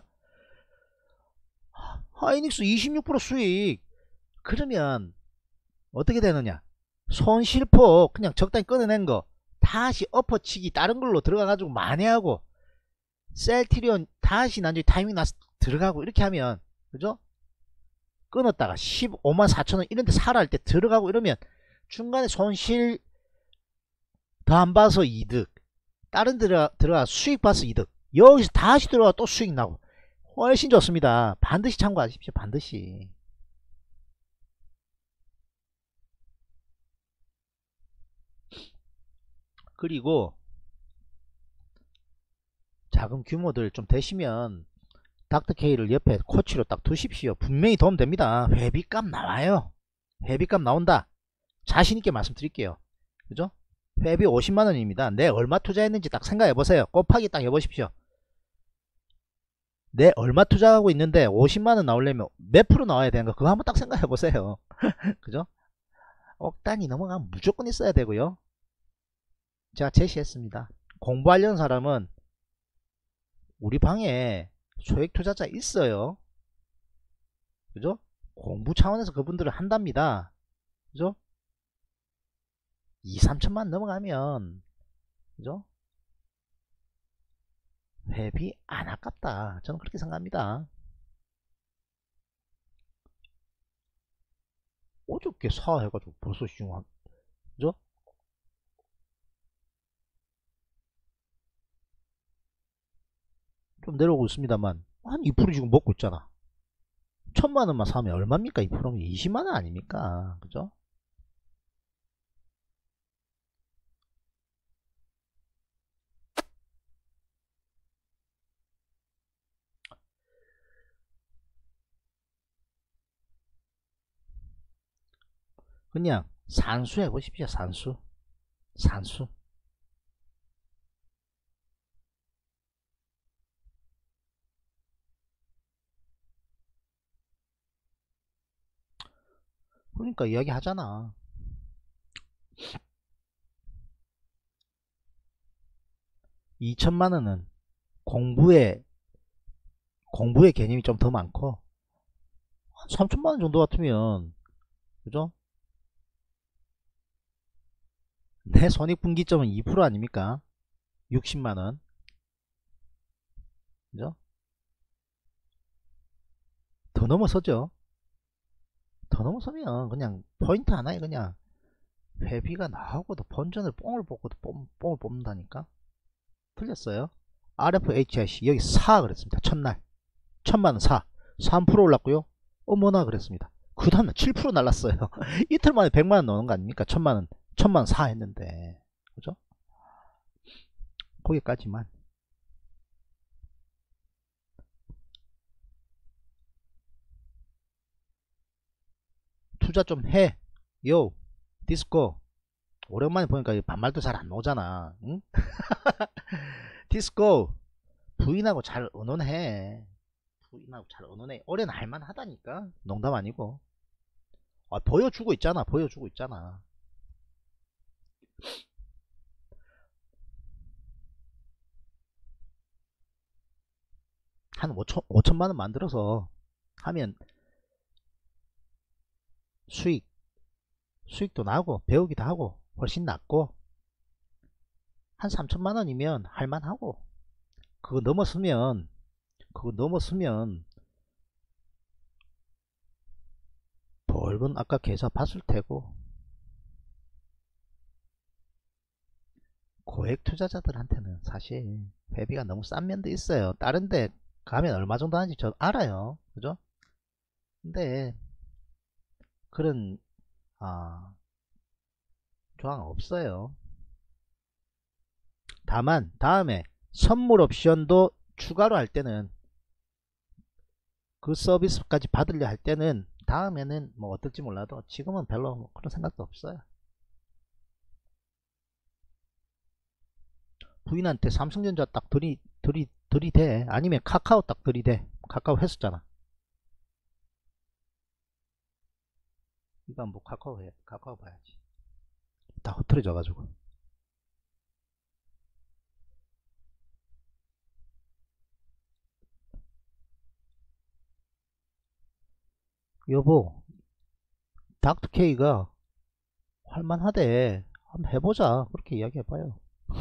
S2: 하이닉스 26% 수익. 그러면 어떻게 되느냐? 손실폭 그냥 적당히 끊어낸 거 다시 엎어치기 다른 걸로 들어가가지고 만회하고, 셀트리온 다시 나중에 타이밍 나서 들어가고, 이렇게 하면, 그죠? 끊었다가 15만 4천원 이런데 사라 할 때 들어가고 이러면 중간에 손실 더 안 봐서 이득, 다른 들어가 수익 봐서 이득, 여기서 다시 들어가 또 수익 나고 훨씬 좋습니다. 반드시 참고하십시오. 반드시. 그리고 자금 규모들 좀 되시면 닥터케이를 옆에 코치로 딱 두십시오. 분명히 도움됩니다. 회비값 나와요. 회비값 나온다. 자신있게 말씀드릴게요. 그죠? 회비 50만원입니다. 내 얼마 투자했는지 딱 생각해보세요. 곱하기 딱 해보십시오. 내 얼마 투자하고 있는데 50만원 나오려면 몇 프로 나와야 되는가, 그거 한번 딱 생각해보세요. 그죠? 억 단위 넘어가면 무조건 있어야 되고요. 제가 제시했습니다. 공부하려는 사람은 우리 방에 소액 투자자 있어요. 그죠? 공부 차원에서 그분들을 한답니다. 그죠? 2, 3천만 넘어가면, 그죠? 회비 안 아깝다. 저는 그렇게 생각합니다. 어저께 사해가지고 벌써 지금 그죠? 좀 내려오고 있습니다만 한 2% 지금 먹고 있잖아. 1000만원만 사면 얼마입니까? 2%면 20만원 아닙니까? 그죠? 그냥 산수 해보십시오. 산수. 산수. 그러니까 이야기 하잖아. 2천만원은 공부의 개념이 좀 더 많고, 3천만원 정도 같으면, 그죠? 내 손익분기점은 2% 아닙니까? 60만원. 그죠? 더 넘어서죠. 더 넘어서면 그냥 포인트 하나에 그냥 회비가 나오고도 본전을 뽕을 뽑고도 뽕을 뽑는다니까. 틀렸어요. RFHIC 여기 4 그랬습니다. 첫날 1000만원 3% 올랐고요. 어머나 그랬습니다. 그 다음날 7% 날랐어요. 이틀 만에 100만원 넣는 거 아닙니까? 1000만원 4 했는데, 그죠? 거기까지만. 투자 좀 해. 요 디스코. 오랜만에 보니까 반말도 잘 안 나오잖아. 응? 디스코 부인하고 잘 의논해. 부인하고 잘 어느네. 올해는 할만하다니까. 농담 아니고. 보여주고 있잖아. 보여주고 있잖아. 한 5천만원 만들어서 하면 수익도 나고 배우기도 하고 훨씬 낫고, 한 3천만원이면 할만하고, 그거 넘었으면 벌금 아까 계좌 봤을 테고. 고액 투자자들한테는 사실 회비가 너무 싼 면도 있어요. 다른데 가면 얼마 정도 하는지 저 알아요. 그죠? 근데 그런 조항 없어요. 다만 다음에 선물 옵션도 추가로 할 때는, 그 서비스까지 받으려 할 때는 다음에는 뭐 어떨지 몰라도 지금은 별로 뭐 그런 생각도 없어요. 부인한테 삼성전자 딱 들이대. 아니면 카카오 딱 들이대. 카카오 했었잖아. 이거 뭐 카카오 봐야지. 다 흐트러져 가지고. 여보, 닥터케이가 할만하대. 한번 해보자. 그렇게 이야기해봐요.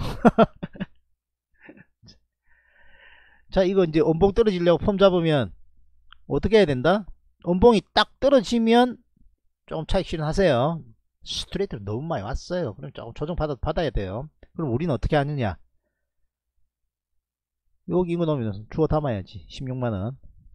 S2: 자, 이거 이제 원봉 떨어지려고 폼 잡으면 어떻게 해야 된다? 원봉이 딱 떨어지면 조금 차익 실현하세요. 스트레이트로 너무 많이 왔어요. 그럼 조금 조정 받아야 돼요. 그럼 우리는 어떻게 하느냐? 여기 이거 넣으면 주워 담아야지. 16만원.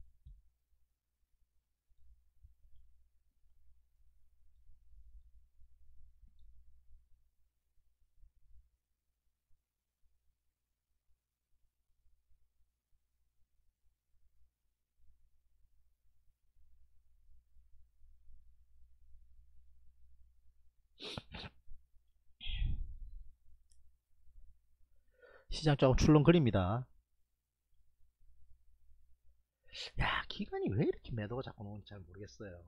S2: 시장 조금 출렁거립니다. 야, 기관이 왜 이렇게 매도가 자꾸 나오는지 잘 모르겠어요.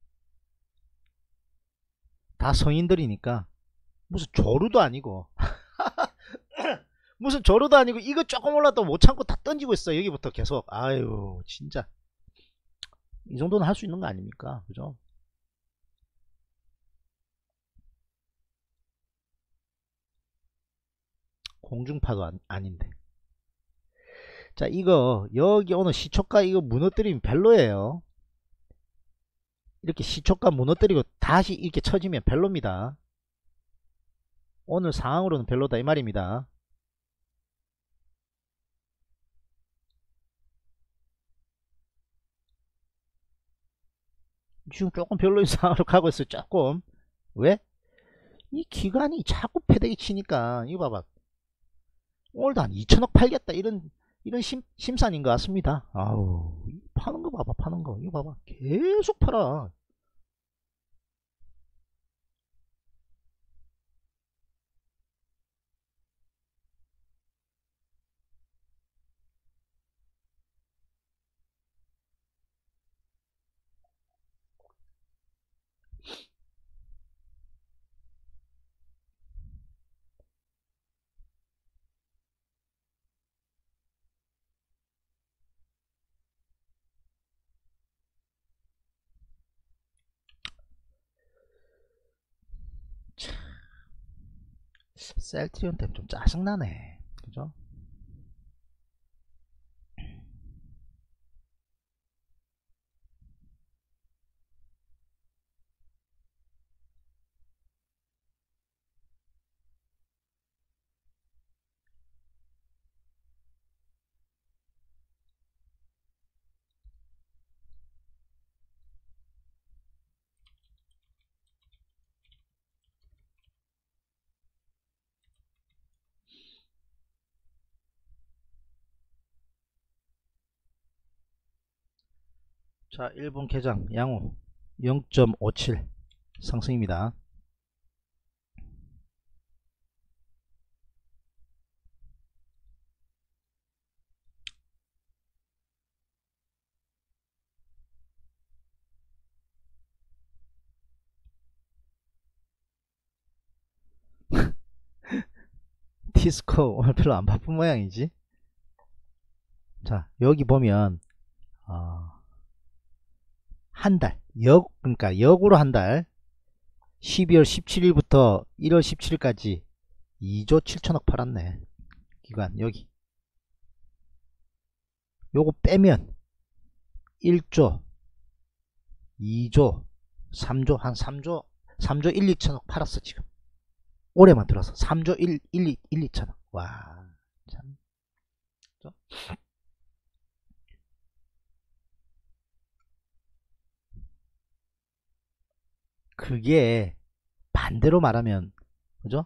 S2: 다 성인들이니까. 무슨 조루도 아니고 무슨 조루도 아니고 이거 조금 올라도 못 참고 다 던지고 있어. 여기부터 계속. 아유, 진짜 이 정도는 할 수 있는 거 아닙니까? 그죠? 공중파도 아닌데. 자, 이거 여기 오늘 시초가 이거 무너뜨리면 별로예요. 이렇게 시초가 무너뜨리고 다시 이렇게 쳐지면 별로입니다. 오늘 상황으로는 별로다 이 말입니다. 지금 조금 별로인 상황으로 가고 있어요. 조금. 왜? 이 기관이 자꾸 패대기 치니까. 이거 봐봐. 오늘도 한 2천억 팔겠다 이런 심산인 것 같습니다. 아우, 파는 거 봐봐. 파는 거 이거 봐봐. 계속 팔아. 셀트리온 때문에 좀 짜증나네. 그죠? 자, 일본 개장 양호 0.57 상승입니다. 디스코 오늘 별로 안 바쁜 모양이지. 자, 여기 보면 한 달, 그러니까 역으로 한 달, 12월 17일부터 1월 17일까지 2조 7천억 팔았네. 기간 여기. 요거 빼면 1조, 2조, 3조, 한 3조 1, 2천억 팔았어 지금. 올해만 들어서 3조 1, 2천억. 와, 참. 그게 반대로 말하면, 그죠?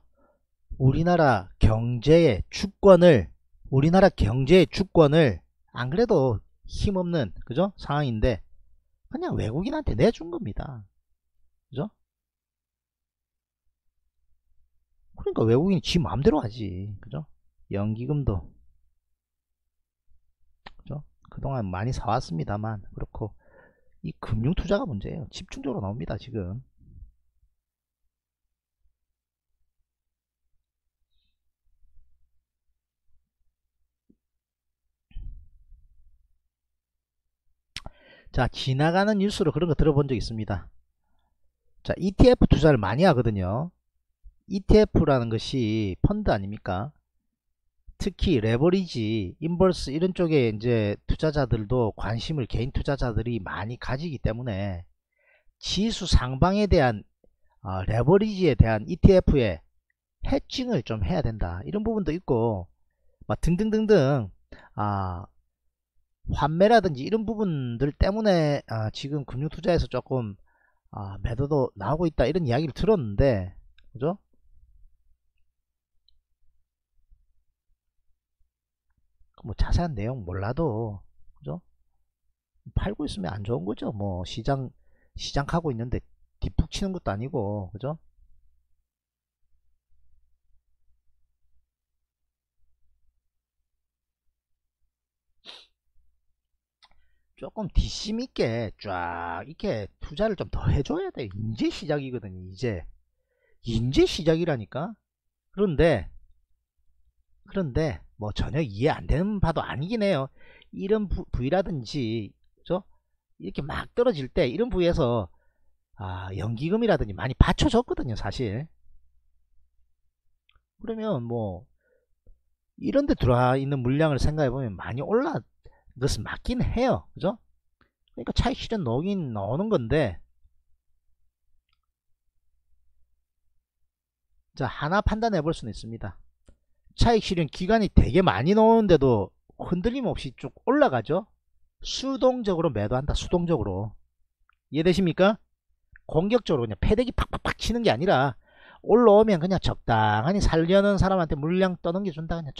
S2: 우리나라 경제의 주권을 안 그래도 힘없는, 그죠? 상황인데 그냥 외국인한테 내준 겁니다. 그죠? 그러니까 외국인이 지 마음대로 하지. 그죠? 연기금도, 그죠? 그동안 많이 사왔습니다만, 그렇고 이 금융투자가 문제예요. 집중적으로 나옵니다 지금. 자, 지나가는 뉴스로 그런 거 들어본 적 있습니다. 자, ETF 투자를 많이 하거든요. ETF라는 것이 펀드 아닙니까? 특히 레버리지, 인버스 이런 쪽에 이제 투자자들도 관심을, 개인 투자자들이 많이 가지기 때문에 지수 상방에 대한 레버리지에 대한 ETF의 해칭을 좀 해야 된다, 이런 부분도 있고 막 등등등등. 환매라든지 이런 부분들 때문에 지금 금융투자에서 조금 매도도 나오고 있다, 이런 이야기를 들었는데, 그죠? 뭐 자세한 내용 몰라도, 그죠? 팔고 있으면 안 좋은 거죠. 뭐 시장하고 있는데 뒷북 치는 것도 아니고, 그죠? 조금 뒷심 있게 쫙 이렇게 투자를 좀 더 해줘야 돼. 이제 시작이거든요. 이제 시작이라니까. 그런데 뭐 전혀 이해 안 되는 바도 아니긴 해요. 이런 부위라든지, 그죠? 이렇게 막 떨어질 때 이런 부위에서 연기금이라든지 많이 받쳐줬거든요 사실. 그러면 뭐 이런 데 들어와 있는 물량을 생각해 보면 많이 올라 것은 맞긴 해요. 그죠? 그러니까 차익 실현 나오긴 나오는 건데, 자, 하나 판단해 볼 수는 있습니다. 차익 실현 기간이 되게 많이 나오는데도 흔들림 없이 쭉 올라가죠. 수동적으로 매도한다. 수동적으로. 이해되십니까? 공격적으로 그냥 패대기 팍팍팍 치는 게 아니라 올라오면 그냥 적당하니 살려는 사람한테 물량 떠넘겨준다. 그냥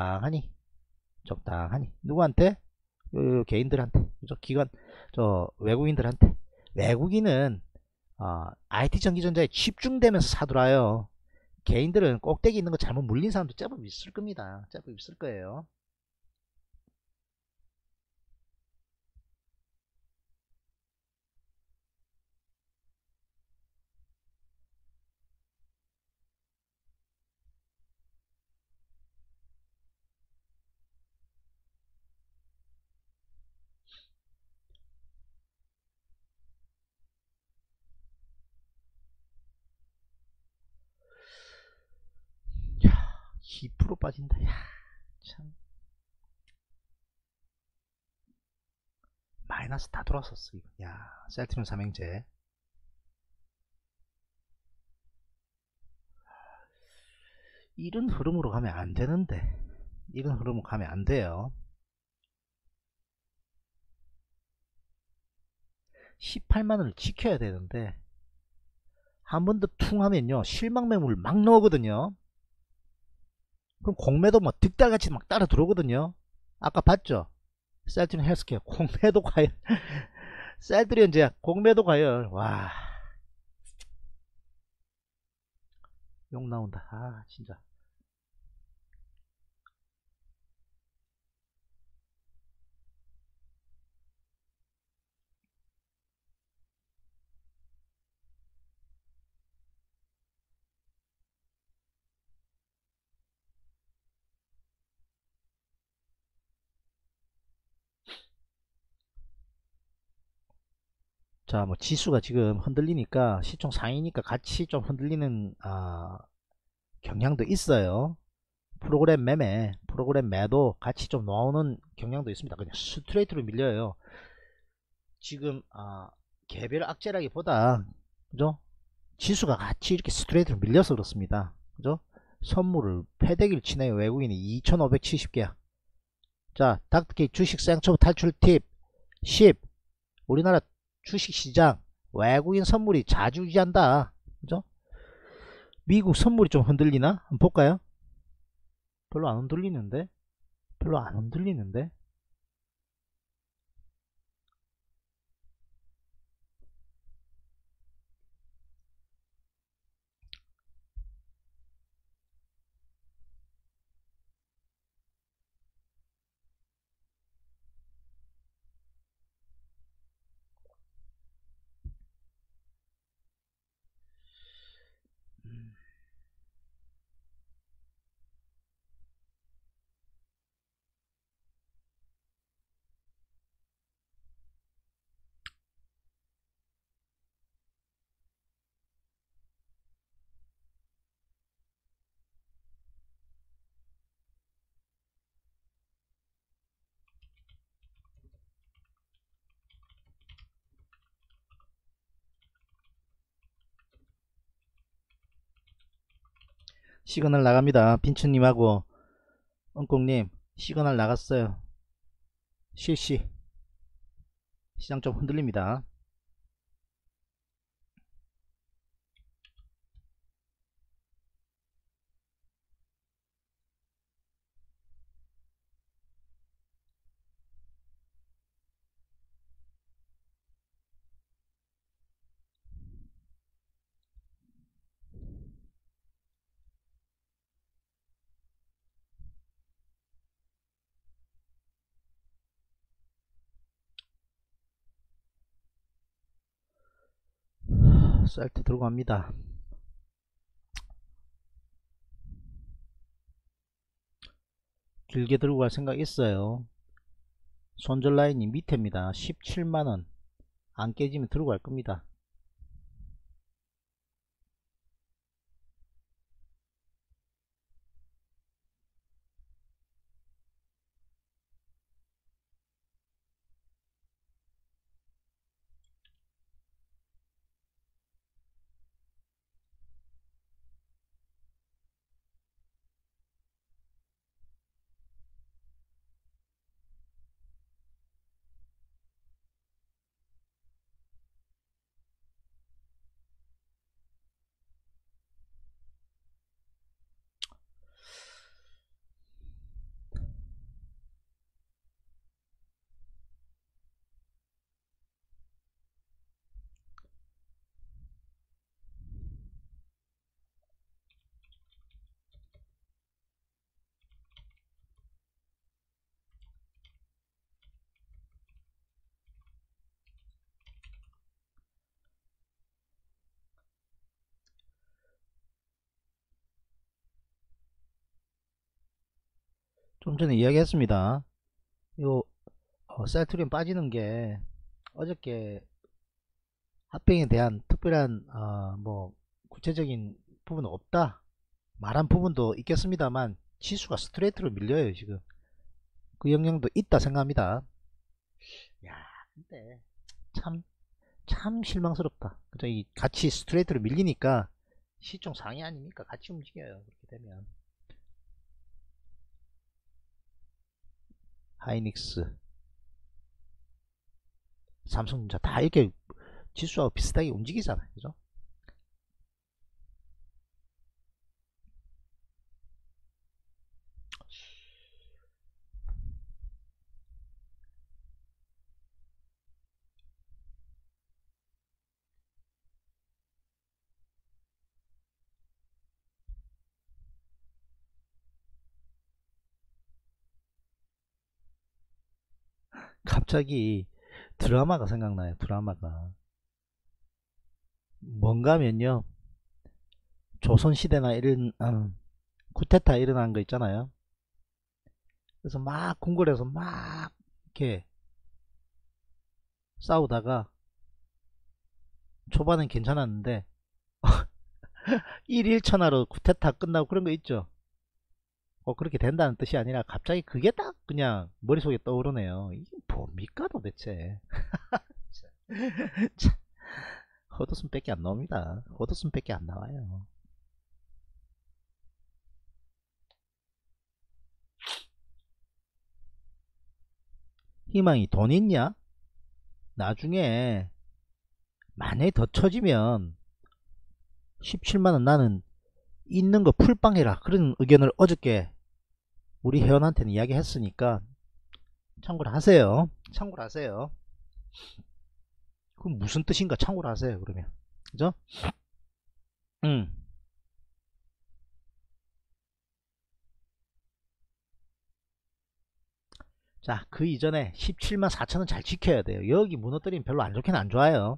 S2: 적당하니 누구한테? 개인들한테, 그죠? 기관, 외국인들한테. 외국인은 IT 전기전자에 집중되면서 사들어요. 개인들은 꼭대기 있는 거 잘못 물린 사람도 제법 있을 겁니다. 제법 있을 거예요. 야, 2% 빠진다. 야, 참. 마이너스 다 돌았었어, 이거. 야, 셀트리온 삼형제. 이런 흐름으로 가면 안 되는데. 이런 흐름으로 가면 안 돼요. 18만원을 지켜야 되는데, 한 번 더 퉁 하면요, 실망 매물 막 나오거든요. 그럼 공매도 뭐 득달같이 막 따라 들어오거든요. 아까 봤죠? 셀트리온 헬스케어 공매도 과열. 셀트리온 제약 공매도 과열. 와, 욕 나온다. 진짜. 자, 뭐 지수가 지금 흔들리니까 시총 상위니까 같이 좀 흔들리는 경향도 있어요. 프로그램 매도 같이 좀 나오는 경향도 있습니다. 그냥 스트레이트로 밀려요. 지금 개별 악재라기보다 그죠? 지수가 같이 이렇게 스트레이트로 밀려서 그렇습니다. 그죠? 선물을 패대기를 치네요. 외국인이 2570개야. 자, 닥터케이 주식 생초보 탈출 팁 10. 우리나라 주식시장 외국인 선물이 좌지우지한다. 그죠? 미국 선물이 좀 흔들리나? 한번 볼까요? 별로 안 흔들리는데? 별로 안 흔들리는데? 시그널 나갑니다. 빈츠님하고 엉꽁님 시그널 나갔어요. 실시. 시장 좀 흔들립니다. 셀트 들고 갑니다. 길게 들고 갈 생각 있어요. 손절 라인이 밑에입니다. 17만원 안 깨지면 들고 갈 겁니다. 좀 전에 이야기했습니다. 요 셀트리온 빠지는 게 어저께 합병에 대한 특별한 뭐 구체적인 부분은 없다 말한 부분도 있겠습니다만 지수가 스트레이트로 밀려요. 지금 그 영향도 있다 생각합니다. 야, 근데 참 실망스럽다. 그죠? 이 같이 스트레이트로 밀리니까 시총 상위 아닙니까? 같이 움직여요. 그렇게 되면 하이닉스, 삼성전자 다 이렇게 지수하고 비슷하게 움직이잖아요. 그죠? 갑자기 드라마가 생각나요. 드라마가 뭔가면요, 조선시대나 이런 쿠데타 일어난 거 있잖아요. 그래서 막 궁궐에서 막 이렇게 싸우다가 초반엔 괜찮았는데 1일 천하로 쿠데타 끝나고 그런 거 있죠. 그렇게 된다는 뜻이 아니라 갑자기 그게 딱 그냥 머릿속에 떠오르네요. 이게 뭡니까 도대체. 참, 헛웃음밖에 안 나옵니다. 헛웃음밖에 안 나와요. 희망이 돈 있냐? 나중에 만약에 더 처지면 17만원 나는 있는 거 풀빵해라, 그런 의견을 어저께 우리 회원한테는 이야기했으니까 참고로 하세요. 참고로 하세요. 그럼 무슨 뜻인가 참고로 하세요. 그러면 그죠? 음. 자, 그 이전에 17만 4천원 잘 지켜야 돼요. 여기 무너뜨리면 별로 안 좋긴 안 좋아요.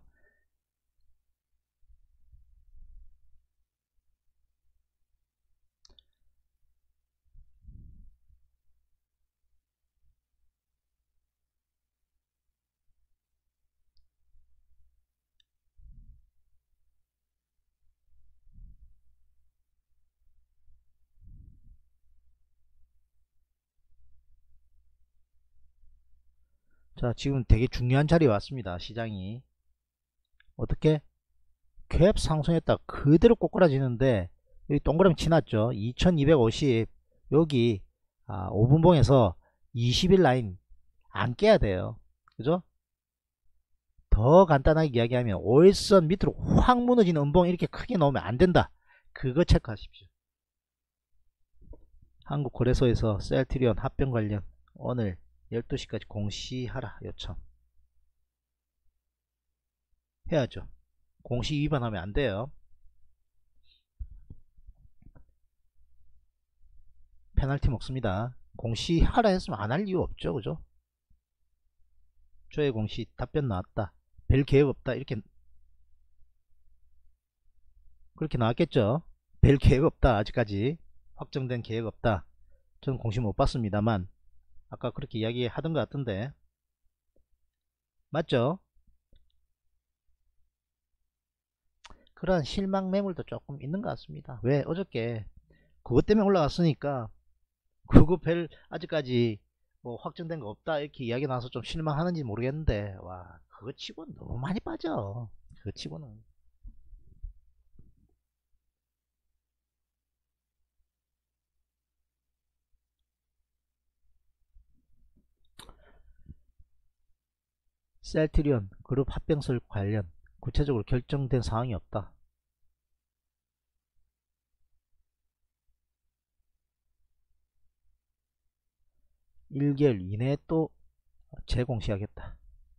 S2: 자, 지금 되게 중요한 자리에 왔습니다. 시장이 어떻게 갭 상승했다 그대로 꼬꾸라지는데, 여기 동그라미 치놨죠. 2250. 여기 5분봉에서 20일 라인 안 깨야 돼요. 그죠? 더 간단하게 이야기하면 5일선 밑으로 확 무너지는 음봉 이렇게 크게 나오면 안 된다. 그거 체크하십시오. 한국거래소에서 셀트리온 합병 관련 오늘 12시까지 공시하라 요청 해야죠. 공시 위반하면 안 돼요. 페널티 먹습니다. 공시하라 했으면 안 할 이유 없죠. 그죠? 조회 공시 답변 나왔다. 별 계획 없다. 이렇게 그렇게 나왔겠죠. 별 계획 없다. 아직까지 확정된 계획 없다. 저는 공시 못 봤습니다만 아까 그렇게 이야기 하던 것 같던데 맞죠? 그런 실망 매물도 조금 있는 것 같습니다. 왜 어저께 그것 때문에 올라갔으니까 그거 별 아직까지 뭐 확정된 거 없다 이렇게 이야기 나와서 좀 실망하는지 모르겠는데, 와 그거 치고는 너무 많이 빠져. 그거 치고는 셀트리온 그룹 합병설 관련 구체적으로 결정된 사항이 없다. 1개월 이내에 또 재공시하겠다.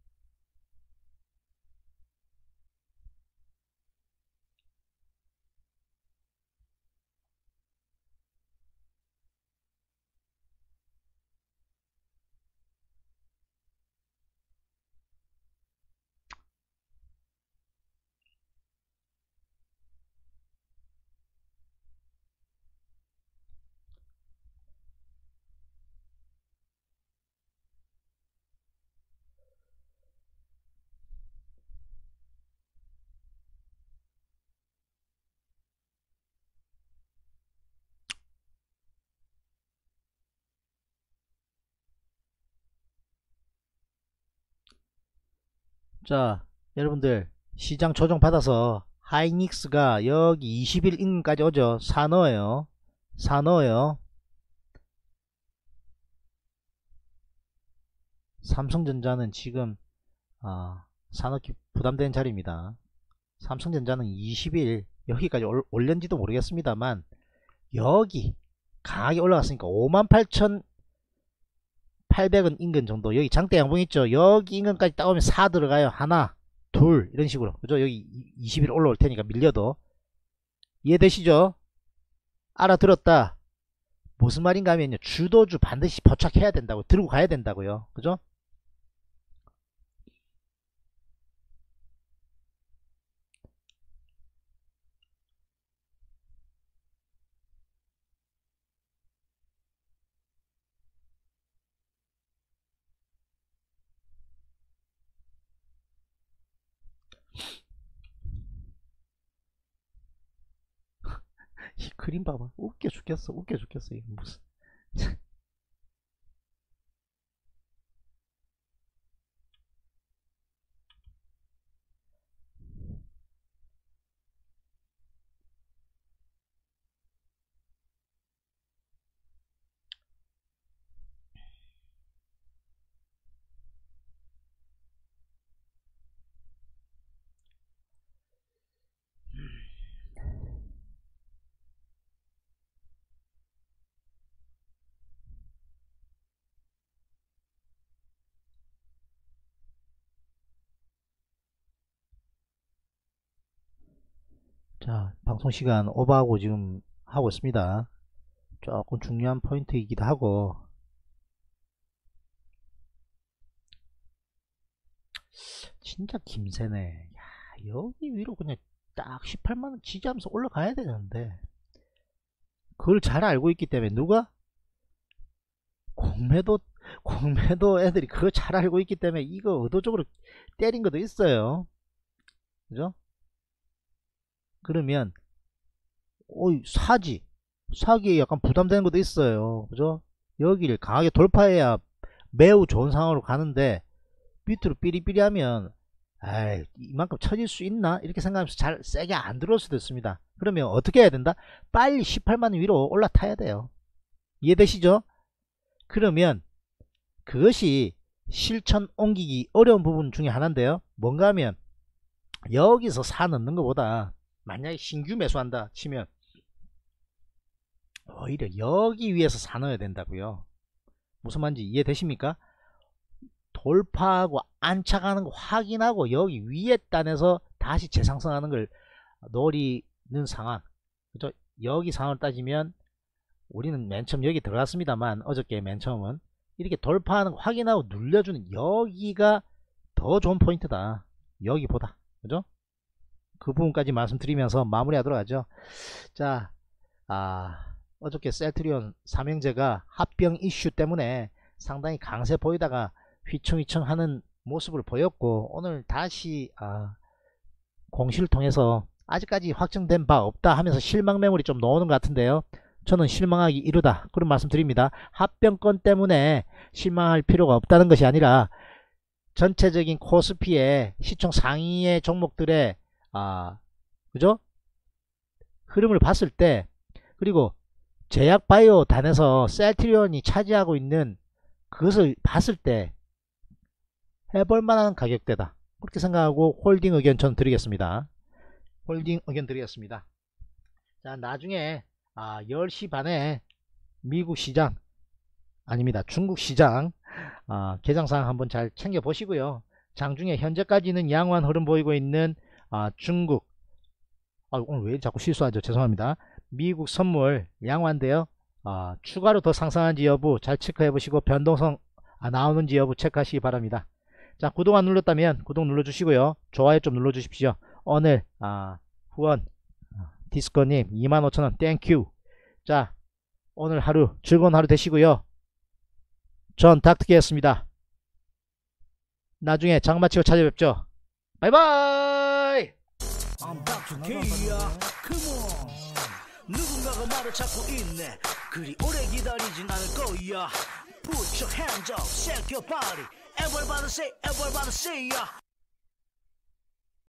S2: 자, 여러분들 시장 조정 받아서 하이닉스가 여기 20일 인근까지 오죠. 사 넣어요. 사 넣어요. 삼성전자는 지금 사놓기 부담되는 자리입니다. 삼성전자는 20일 여기까지 올렸는지도 모르겠습니다만 여기 강하게 올라갔으니까 58,800원 인근 정도, 여기 장대 양봉 있죠. 여기 인근까지 따오면 4 들어가요. 하나 둘 이런 식으로. 그죠? 여기 20일 올라올 테니까 밀려도. 이해되시죠? 알아들었다. 무슨 말인가 하면요, 주도주 반드시 포착해야 된다고, 들고 가야 된다고요. 그죠? 그림 봐봐. 웃겨 죽겠어. 웃겨 죽겠어. 이거 무슨. 자, 방송 시간 오버하고 지금 하고 있습니다. 조금 중요한 포인트이기도 하고. 진짜 김새네. 야, 여기 위로 그냥 딱 18만원 지지하면서 올라가야 되는데, 그걸 잘 알고 있기 때문에 누가? 공매도 애들이 그거 잘 알고 있기 때문에 이거 의도적으로 때린 것도 있어요. 그죠? 그러면 사기에 약간 부담되는 것도 있어요. 그죠? 여기를 강하게 돌파해야 매우 좋은 상황으로 가는데 밑으로 삐리삐리하면 에이, 이만큼 쳐질 수 있나? 이렇게 생각하면서 잘 세게 안 들어올 수도 있습니다. 그러면 어떻게 해야 된다? 빨리 18만원 위로 올라타야 돼요. 이해되시죠? 그러면 그것이 실천 옮기기 어려운 부분 중에 하나인데요. 뭔가 하면 여기서 사 넣는 것보다 만약에 신규 매수한다 치면 오히려 여기 위에서 사 넣어야 된다고요. 무슨 말인지 이해되십니까? 돌파하고 안착하는 거 확인하고 여기 위에 단에서 다시 재상승하는 걸 노리는 상황. 그죠? 여기 상황을 따지면 우리는 맨 처음 여기 들어갔습니다만 어저께 맨 처음은 이렇게 돌파하는 거 확인하고 눌려주는 여기가 더 좋은 포인트다. 여기보다. 그죠? 그 부분까지 말씀드리면서 마무리하도록 하죠. 자, 어저께 셀트리온 삼형제가 합병 이슈 때문에 상당히 강세 보이다가 휘청휘청 하는 모습을 보였고, 오늘 다시 공시를 통해서 아직까지 확정된 바 없다 하면서 실망 매물이 좀 나오는 것 같은데요. 저는 실망하기 이르다 그런 말씀 드립니다. 합병권 때문에 실망할 필요가 없다는 것이 아니라 전체적인 코스피의 시총 상위의 종목들의 그죠? 흐름을 봤을 때, 그리고 제약바이오 단에서 셀트리온이 차지하고 있는 그것을 봤을 때 해볼 만한 가격대다. 그렇게 생각하고 홀딩 의견 전 드리겠습니다. 홀딩 의견 드리겠습니다. 자, 나중에 10시 반에 미국 시장 아닙니다. 중국 시장 개장사항 한번 잘 챙겨 보시고요. 장중에 현재까지는 양호한 흐름 보이고 있는 중국 오늘 왜 자꾸 실수하죠? 죄송합니다. 미국 선물 양호한데요. 추가로 더 상승한지 여부 잘 체크해 보시고 변동성 나오는지 여부 체크하시기 바랍니다. 자, 구독 안 눌렀다면 구독 눌러 주시고요. 좋아요 좀 눌러 주십시오. 오늘 후원 디스코님 25,000원 땡큐. 자, 오늘 하루 즐거운 하루 되시고요. 전 닥터기였습니다. 나중에 장 마치고 찾아뵙죠. 바이바이.
S1: I'm Dr. K야. Come on. 누군가가 말을 찾고 있네. 그리 오래 기다리진 않을 거야. Put your hands up, shake your body. Everybody say, everybody say, yeah.